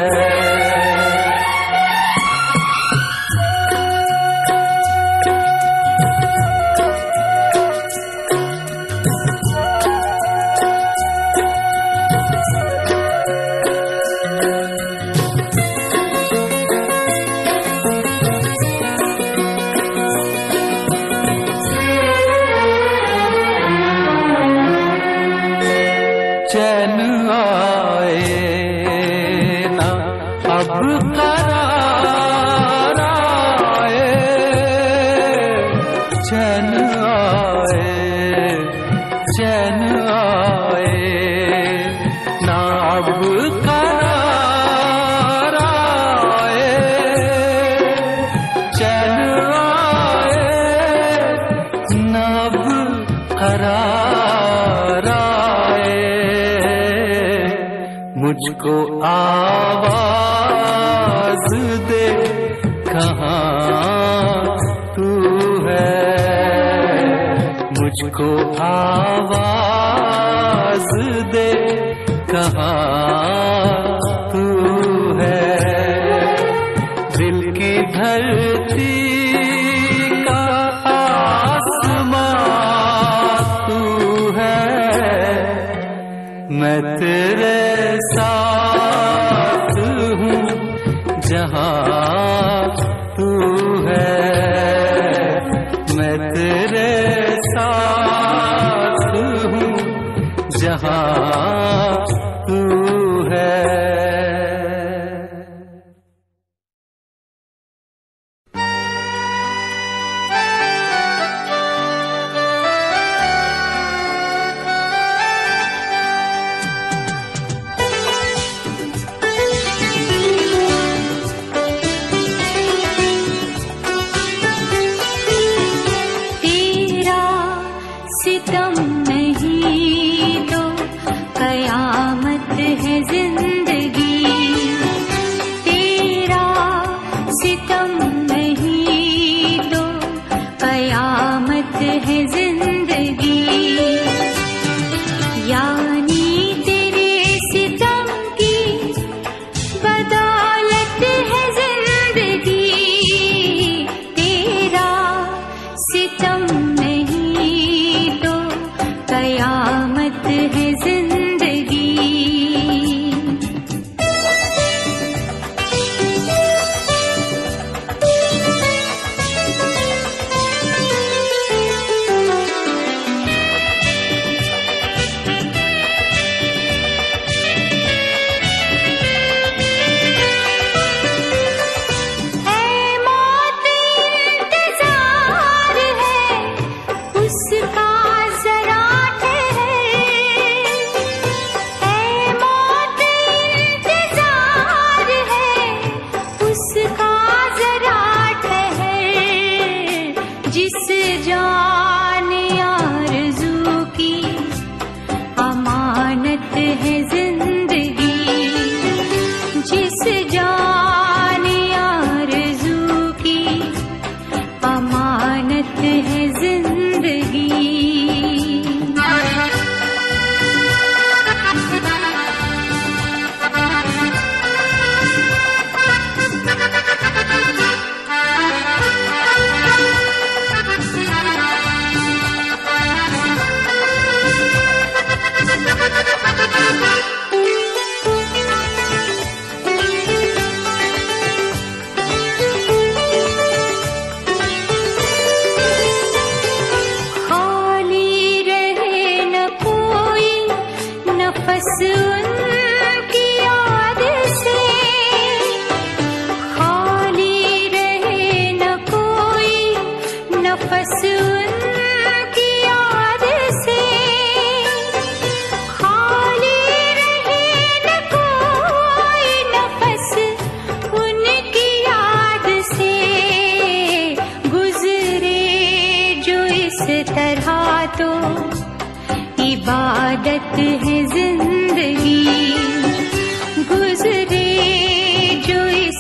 चैन आए ना अब करार आए, चैन आए चैन आए ना अब करार आए, चैन आए ना अब करार आए। मुझको आवाज दे कहाँ तू है, मुझको आवाज दे कहाँ तू है। दिल की धरती का आसमां तू है, मैं तेरे साथ हूँ जहाँ तू है, मैं तेरे साथ हूँ जहाँ तू है।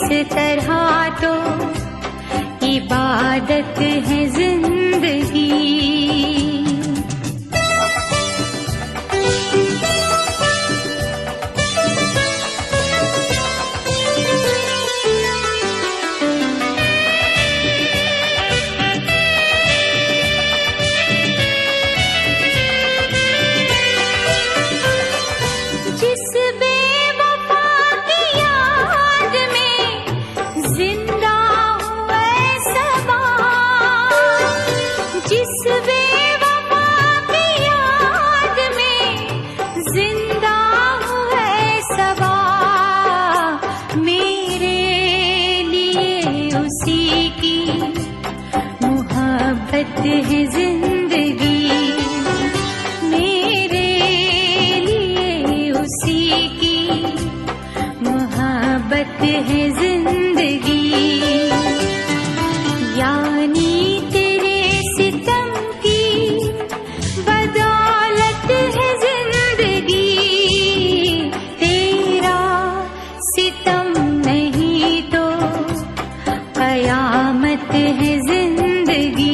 इस तरह तो इबादत है जिंदगी। है जिंदगी मेरे लिए उसी की मोहब्बत है जिंदगी। यानी तेरे सितम की बदौलत है जिंदगी। तेरा सितम नहीं तो कयामत है जिंदगी।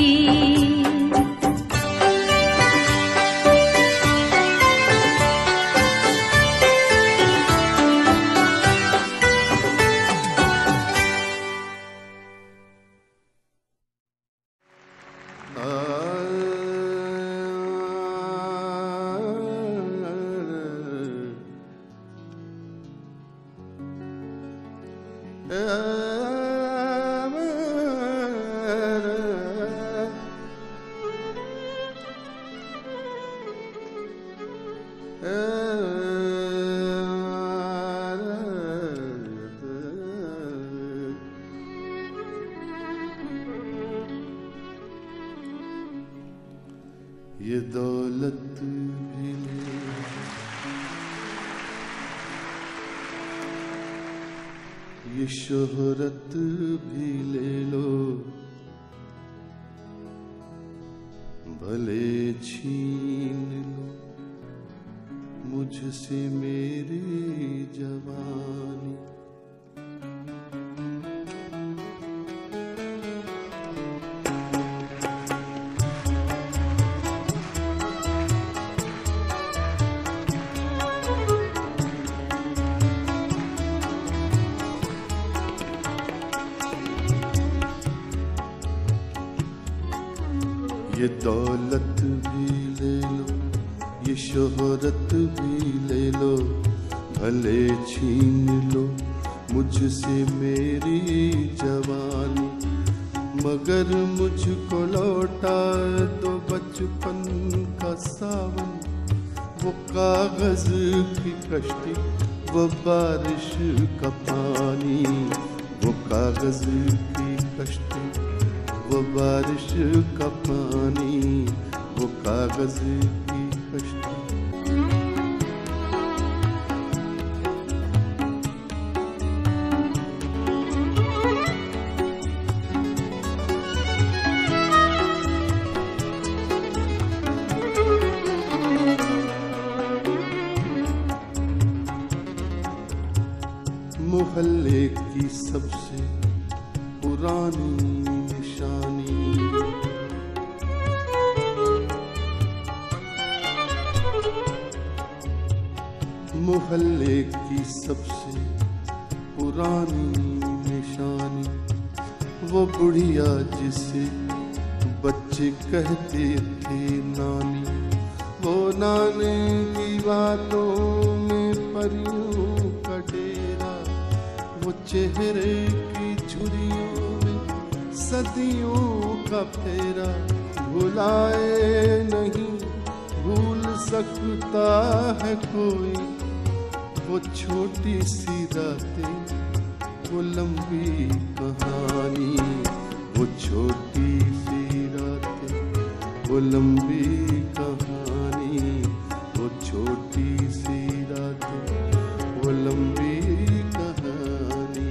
ये दौलत भी ले, ये शोहरत भी ले लो, भले छीन लो मुझसे मेरी जवानी। ये दौलत भी ले लो, ये शोहरत भी ले लो, भले छीन लो मुझसे मेरी जवानी। मगर मुझको लौटा दो बचपन का सावन, वो कागज की कश्ती, वो बारिश का पानी। वो कागज की कश्ती, वो बारिश का पानी, वो कागज की कश्ती। मोहल्ले की सबसे पुरानी निशानी, मोहल्ले की सबसे पुरानी निशानी। वो बुढ़िया जिसे बच्चे कहते थे नानी, वो नाने की बातों में परियों का डेरा। वो चेहरे की झुर्रियों में सदियों का फेरा। भुलाए नहीं भूल सकता है कोई, वो छोटी सी रातें, वो लंबी कहानी। वो छोटी सी रातें, वो लंबी कहानी। वो छोटी सी रातें, वो लंबी कहानी।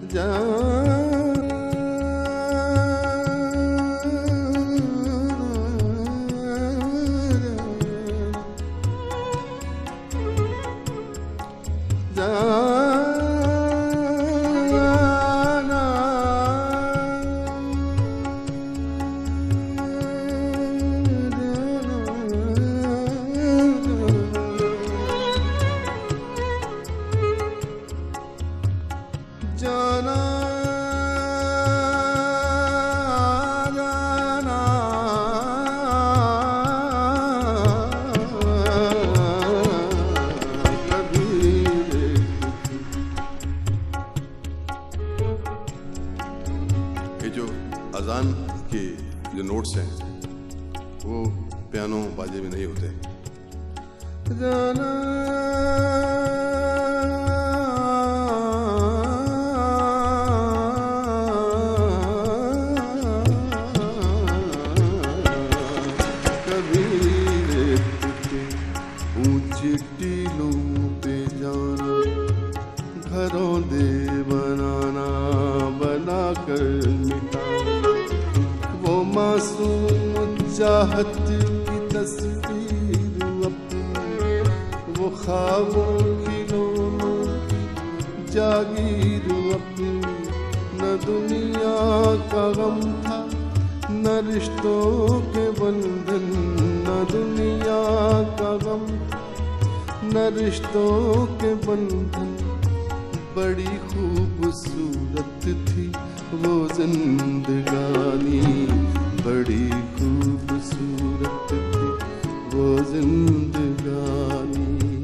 अजान के जो नोट्स हैं वो पियानो बाजे में नहीं होते। जाना कभी ऊंची टीलों पे जाना, घरों दे बनाना बना कर मिटाना, वो मासूम चाहत की तस्वीर अपनी, वो ख्वाबों की लोनों की जागीर अपनी। न दुनिया का गम था न रिश्तों के बंधन, न दुनिया का गम न रिश्तों के बंधन। बड़ी खूबसूरत थी वो जिंदगानी, बड़ी खूबसूरत थी वो जिंदगानी।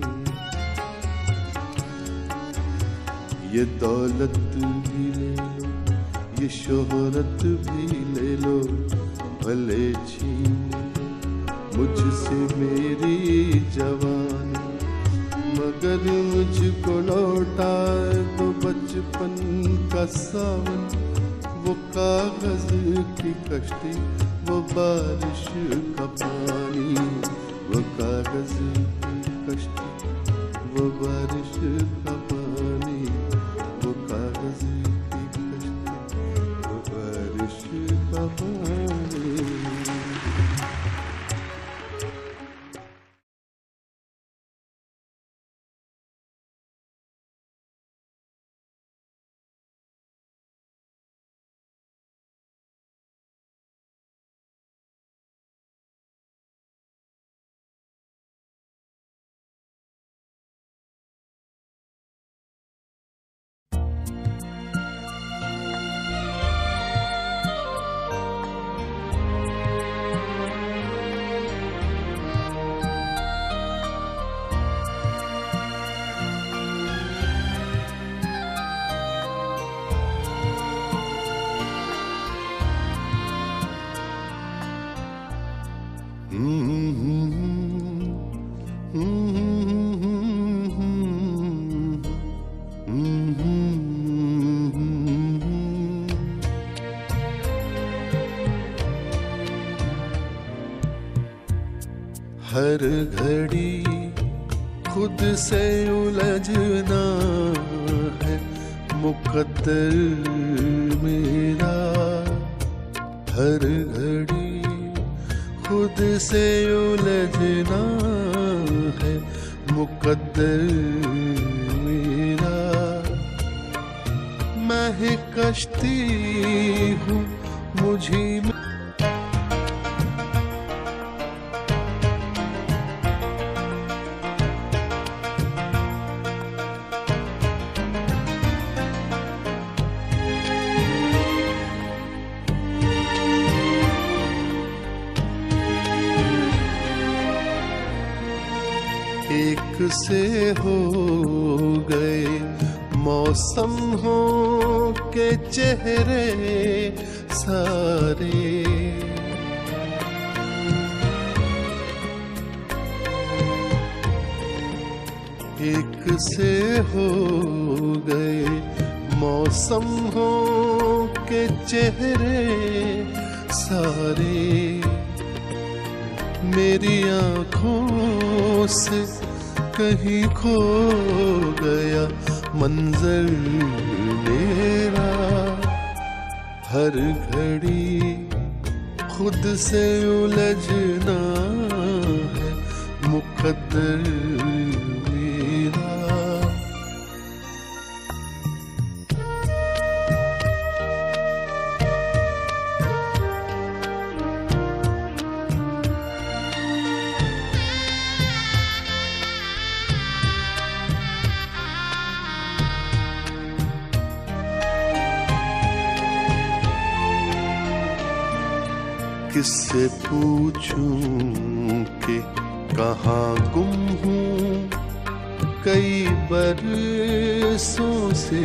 ये दौलत भी ले लो, ये शोहरत भी ले लो, भले छीन लो मुझसे मेरी जवानी, मगर मुझको लौटाए तो बचपन का सावन। वो कागज की कश्ती, वो बारिश का पानी, वो कागज की कश्ती, वो बारिश का पानी, वो कागज की कश्ती, वो बारिश का पानी। हर घड़ी खुद से उलझना है मुकद्दर मेरा, हर घड़ी खुद से उलझना है मुकद्दर मेरा। मैं ही कश्ती हूँ मुझी में, एक से हो गए मौसम हो के चेहरे सारे, एक से हो गए मौसम हो के चेहरे सारे। मेरी आँखों से कहीं खो गया मंजर मेरा, हर घड़ी खुद से उलझना है मुकद्दर मेरा। किससे पूछूं कि कहाँ गुम हूँ कई बरसों से।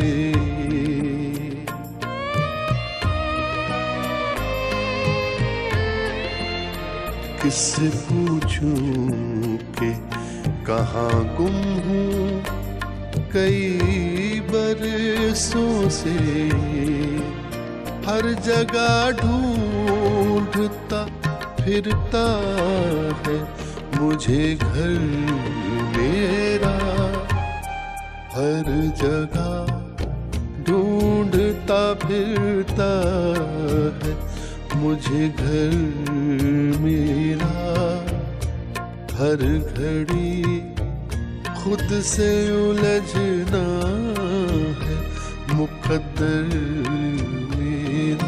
किससे पूछूं कि कहाँ गुम हूँ कई बरसों से। हर जगह ढूंढता फिरता है मुझे घर मेरा। हर जगह ढूंढता फिरता है मुझे घर मेरा। हर घड़ी खुद से उलझना है मुकद्दर मेरा।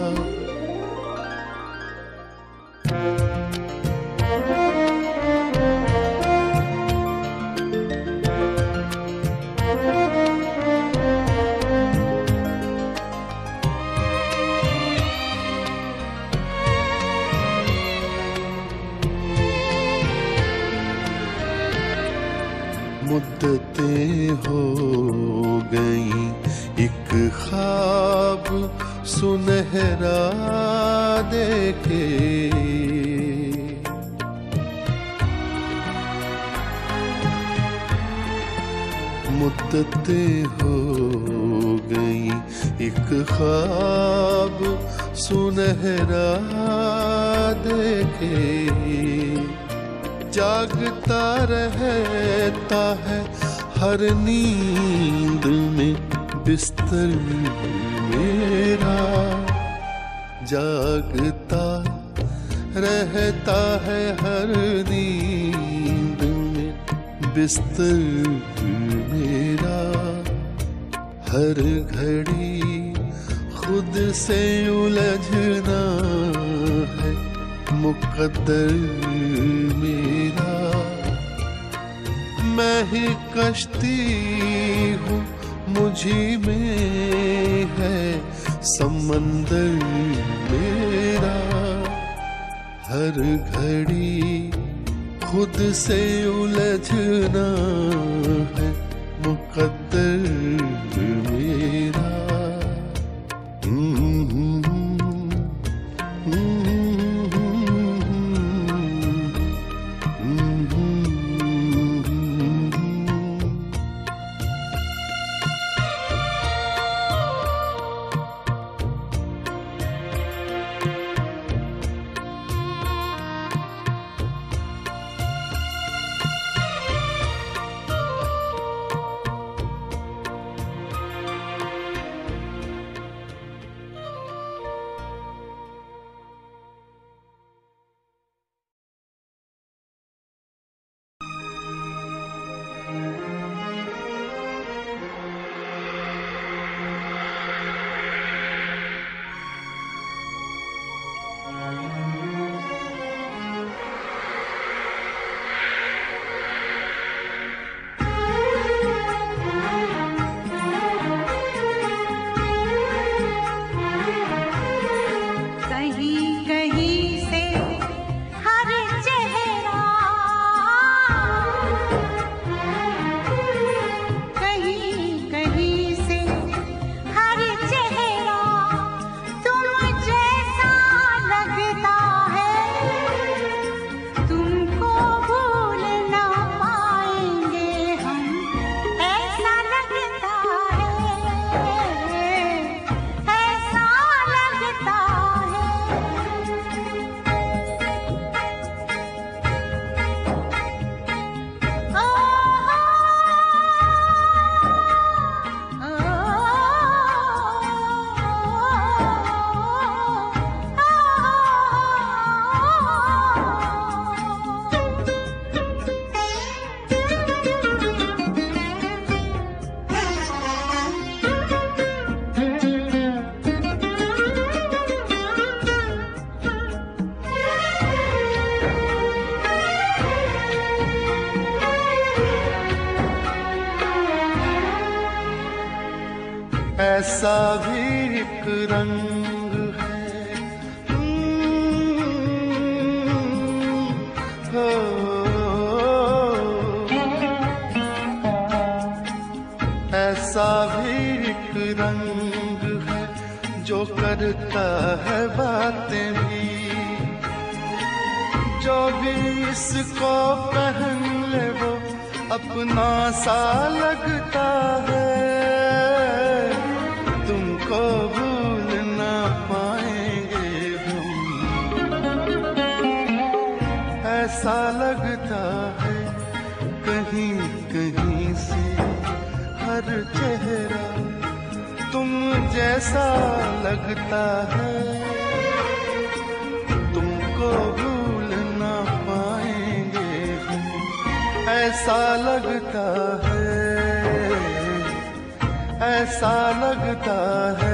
मुद्दतें हो गई एक ख्वाब सुनहरा देखे। मुद्दतें हो गई एक ख्वाब सुनहरा देखे। जागता रहता है हर नींद में बिस्तर मेरा। जागता रहता है हर नींद में बिस्तर मेरा। हर घड़ी खुद से उलझना है मुकद्दर मेरा। मैं ही कश्ती हूँ मुझी में है समंदर मेरा। हर घड़ी खुद से उलझना है मुकद्दर मेरा। ऐसा भी एक रंग है, हो ऐसा भी एक रंग है जो करता है बातें भी, जो भी इसको पहन ले वो अपना सा लगता है, तुमको भूल ना पाएंगे हम। ऐसा लगता है कहीं कहीं से हर चेहरा तुम जैसा लगता है, तुमको भूल ना पाएंगे हम। ऐसा लगता है, ऐसा लगता है।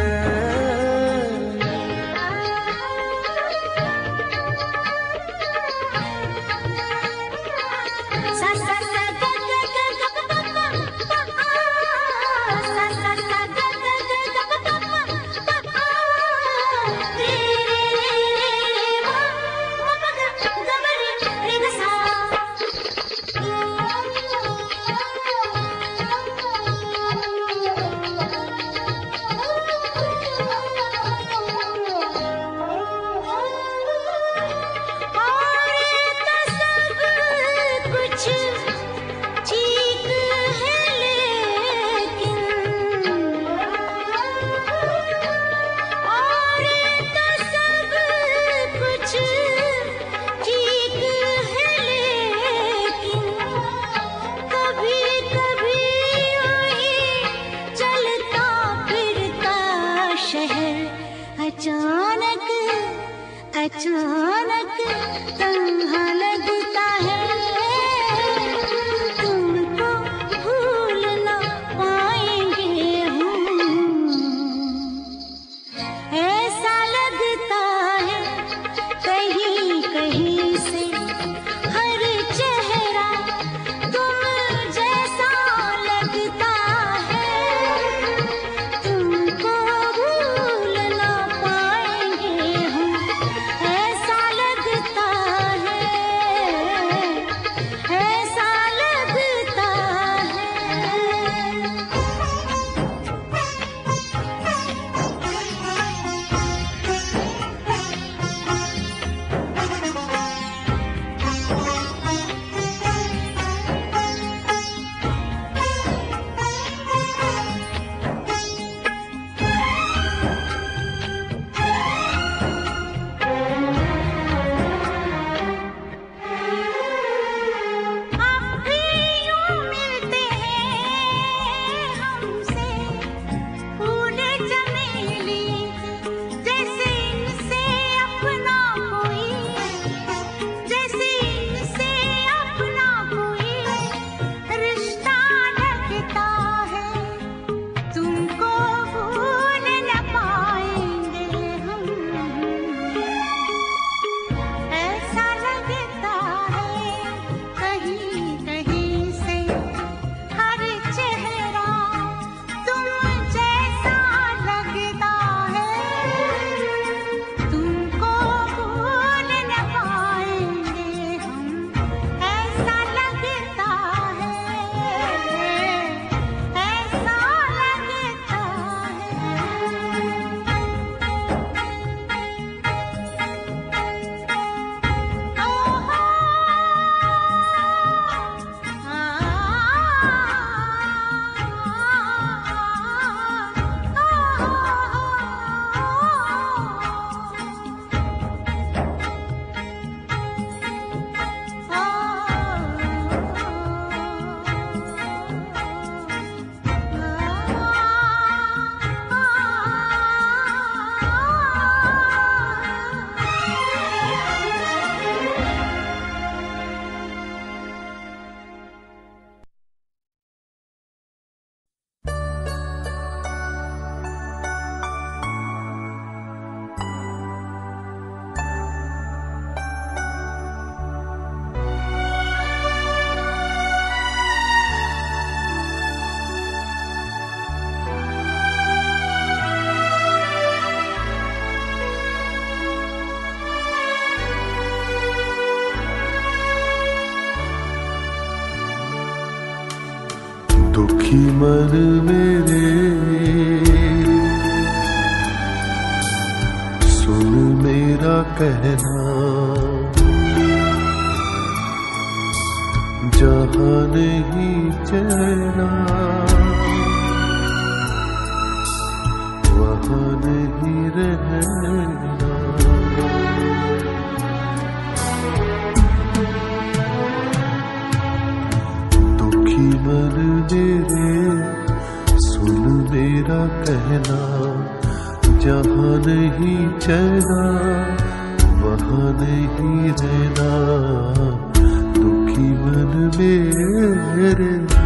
अचानक अचानक तन्हा लगता है, तुमको भूल ना पाएंगे हम। ऐसा लगता है कहीं कहीं से हर चेहरा तुम जैसा लगता है, तुमको भूल ना पाएंगे हम। ऐसा लगता है मन मेरे सुन मेरा कहना, जहाँ नहीं चैना वहाँ नहीं रहना। दुखी मन मेरे सुन मेरा कहना, जहाँ नहीं चैना वहाँ नहीं रहना। दुखी मन मेरे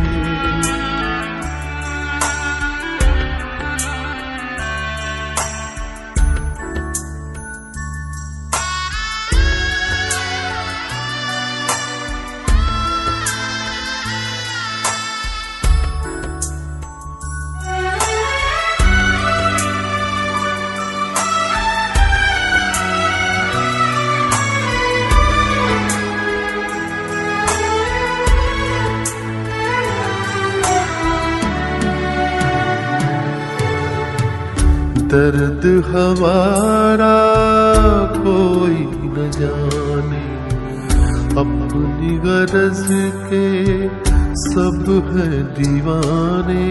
दर्द हमारा कोई न जाने, अपनी गरज के सब है दीवाने।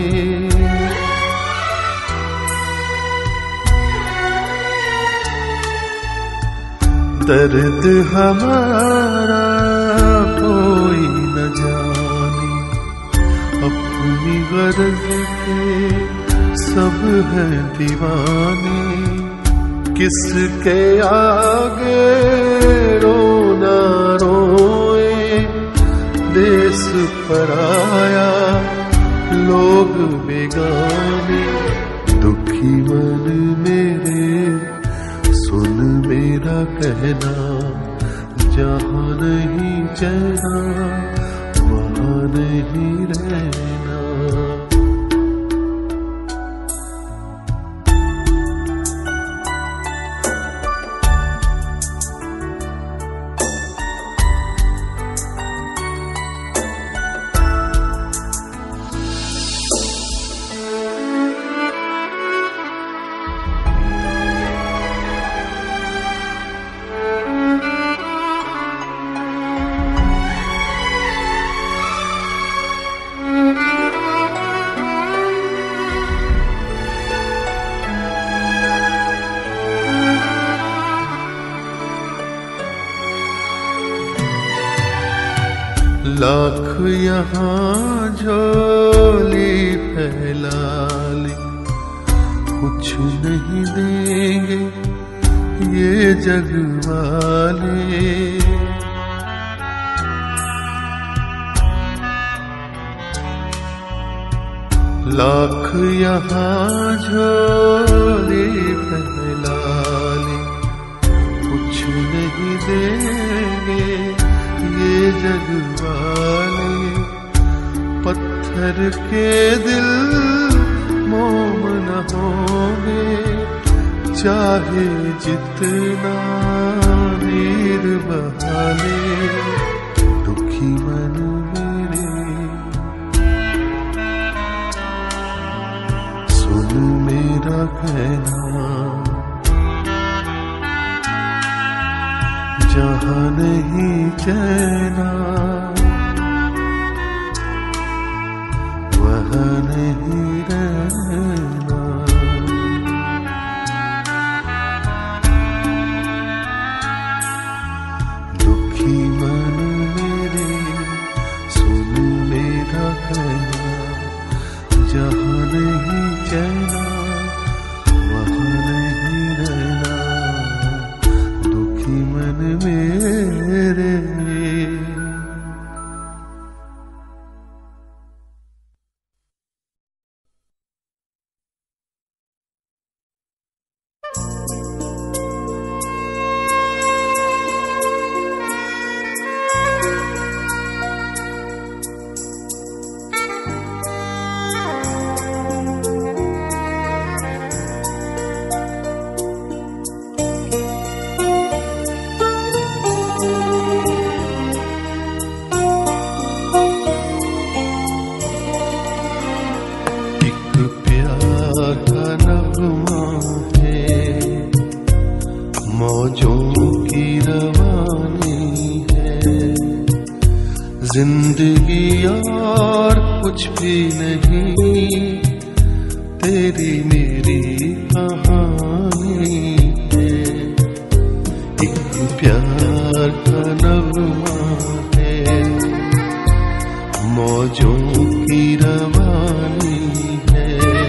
दर्द हमारा कोई न जाने, अपनी गरज के सब है दीवाने। किसके आगे रोना रोए, देश पराया लोग बेगाने। दुखी मन मेरे सुन मेरा कहना, जहाँ नहीं चैना वहाँ नहीं रहना। लाख यहाँ झोली फैला ले, कुछ नहीं देंगे ये जग वाले। लाख यहाँ झोली फैला ले, कुछ नहीं देंगे ये जग वाले। पत्थर के दिल मोम न होंगे, चाहे जितना नीर बहा ले। दुखी मन मेरे सुन मेरा कहना, जहाँ नहीं चैना वहाँ नहीं रहना। दुखी मन मेरे सुन मेरा कहना, जहाँ नहीं चैना वहाँ नहीं रहना। दुखी मन मेरे कुछ भी नहीं, तेरी मेरी कहानी है। एक प्यार का नगमा है, मौजों की रवानी है।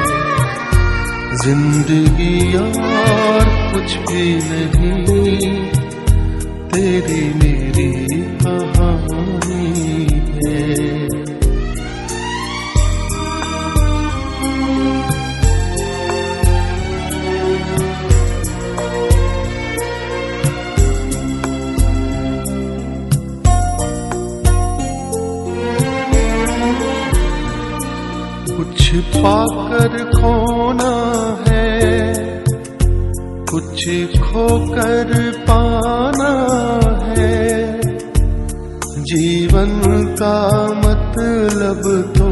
जिंदगी और कुछ भी नहीं, तेरी मेरी कहानी है। कुछ पाकर खोना है, कुछ खोकर पाना है। जीवन का मतलब तो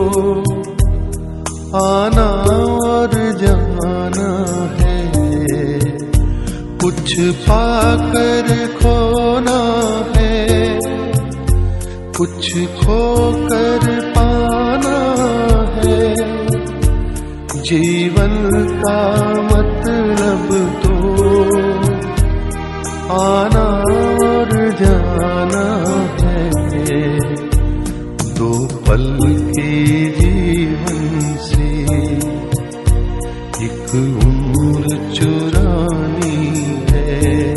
आना और जाना है। कुछ पाकर खोना है, कुछ खोकर पाना है। जीवन का मतलब तो आना और जाना है। दो पल के जीवन से एक उम्र चुरानी है।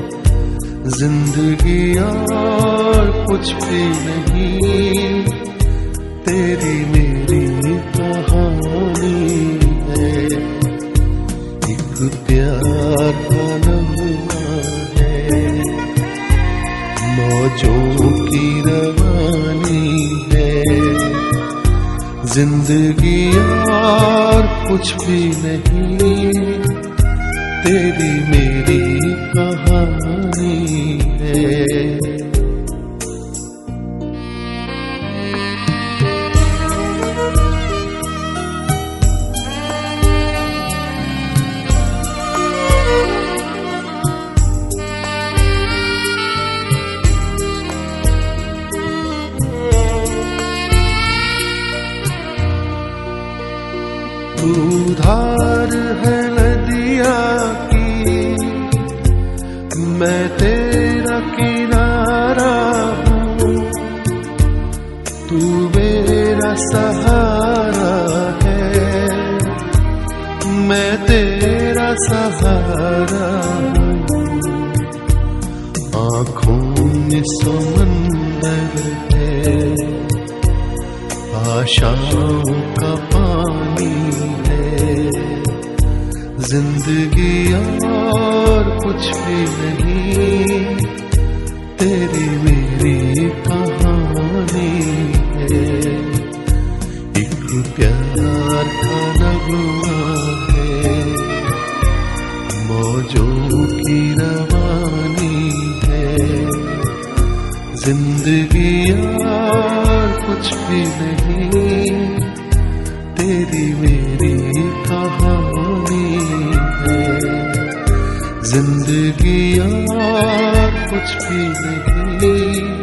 जिंदगी और कुछ भी नहीं, तेरी मेरी कहानी है। एक प्यार का नगमा है, मौजों की रवानी है। जिंदगी और कुछ भी नहीं, तेरी मेरी कहानी है। तू धार है नदिया की, मैं तेरा किनारा हूँ। तू मेरा सहारा है, मैं तेरा सहारा हूँ। आँखों में समंदर है, आशाओं का पानी है। जिंदगी और कुछ भी नहीं, तेरी मेरी कहानी है। एक प्यार का नगमा है, मौजों की रवानी है। जिंदगी और कुछ भी नहीं, तेरी मेरी कहानी है। जिंदगी और कुछ भी नहीं,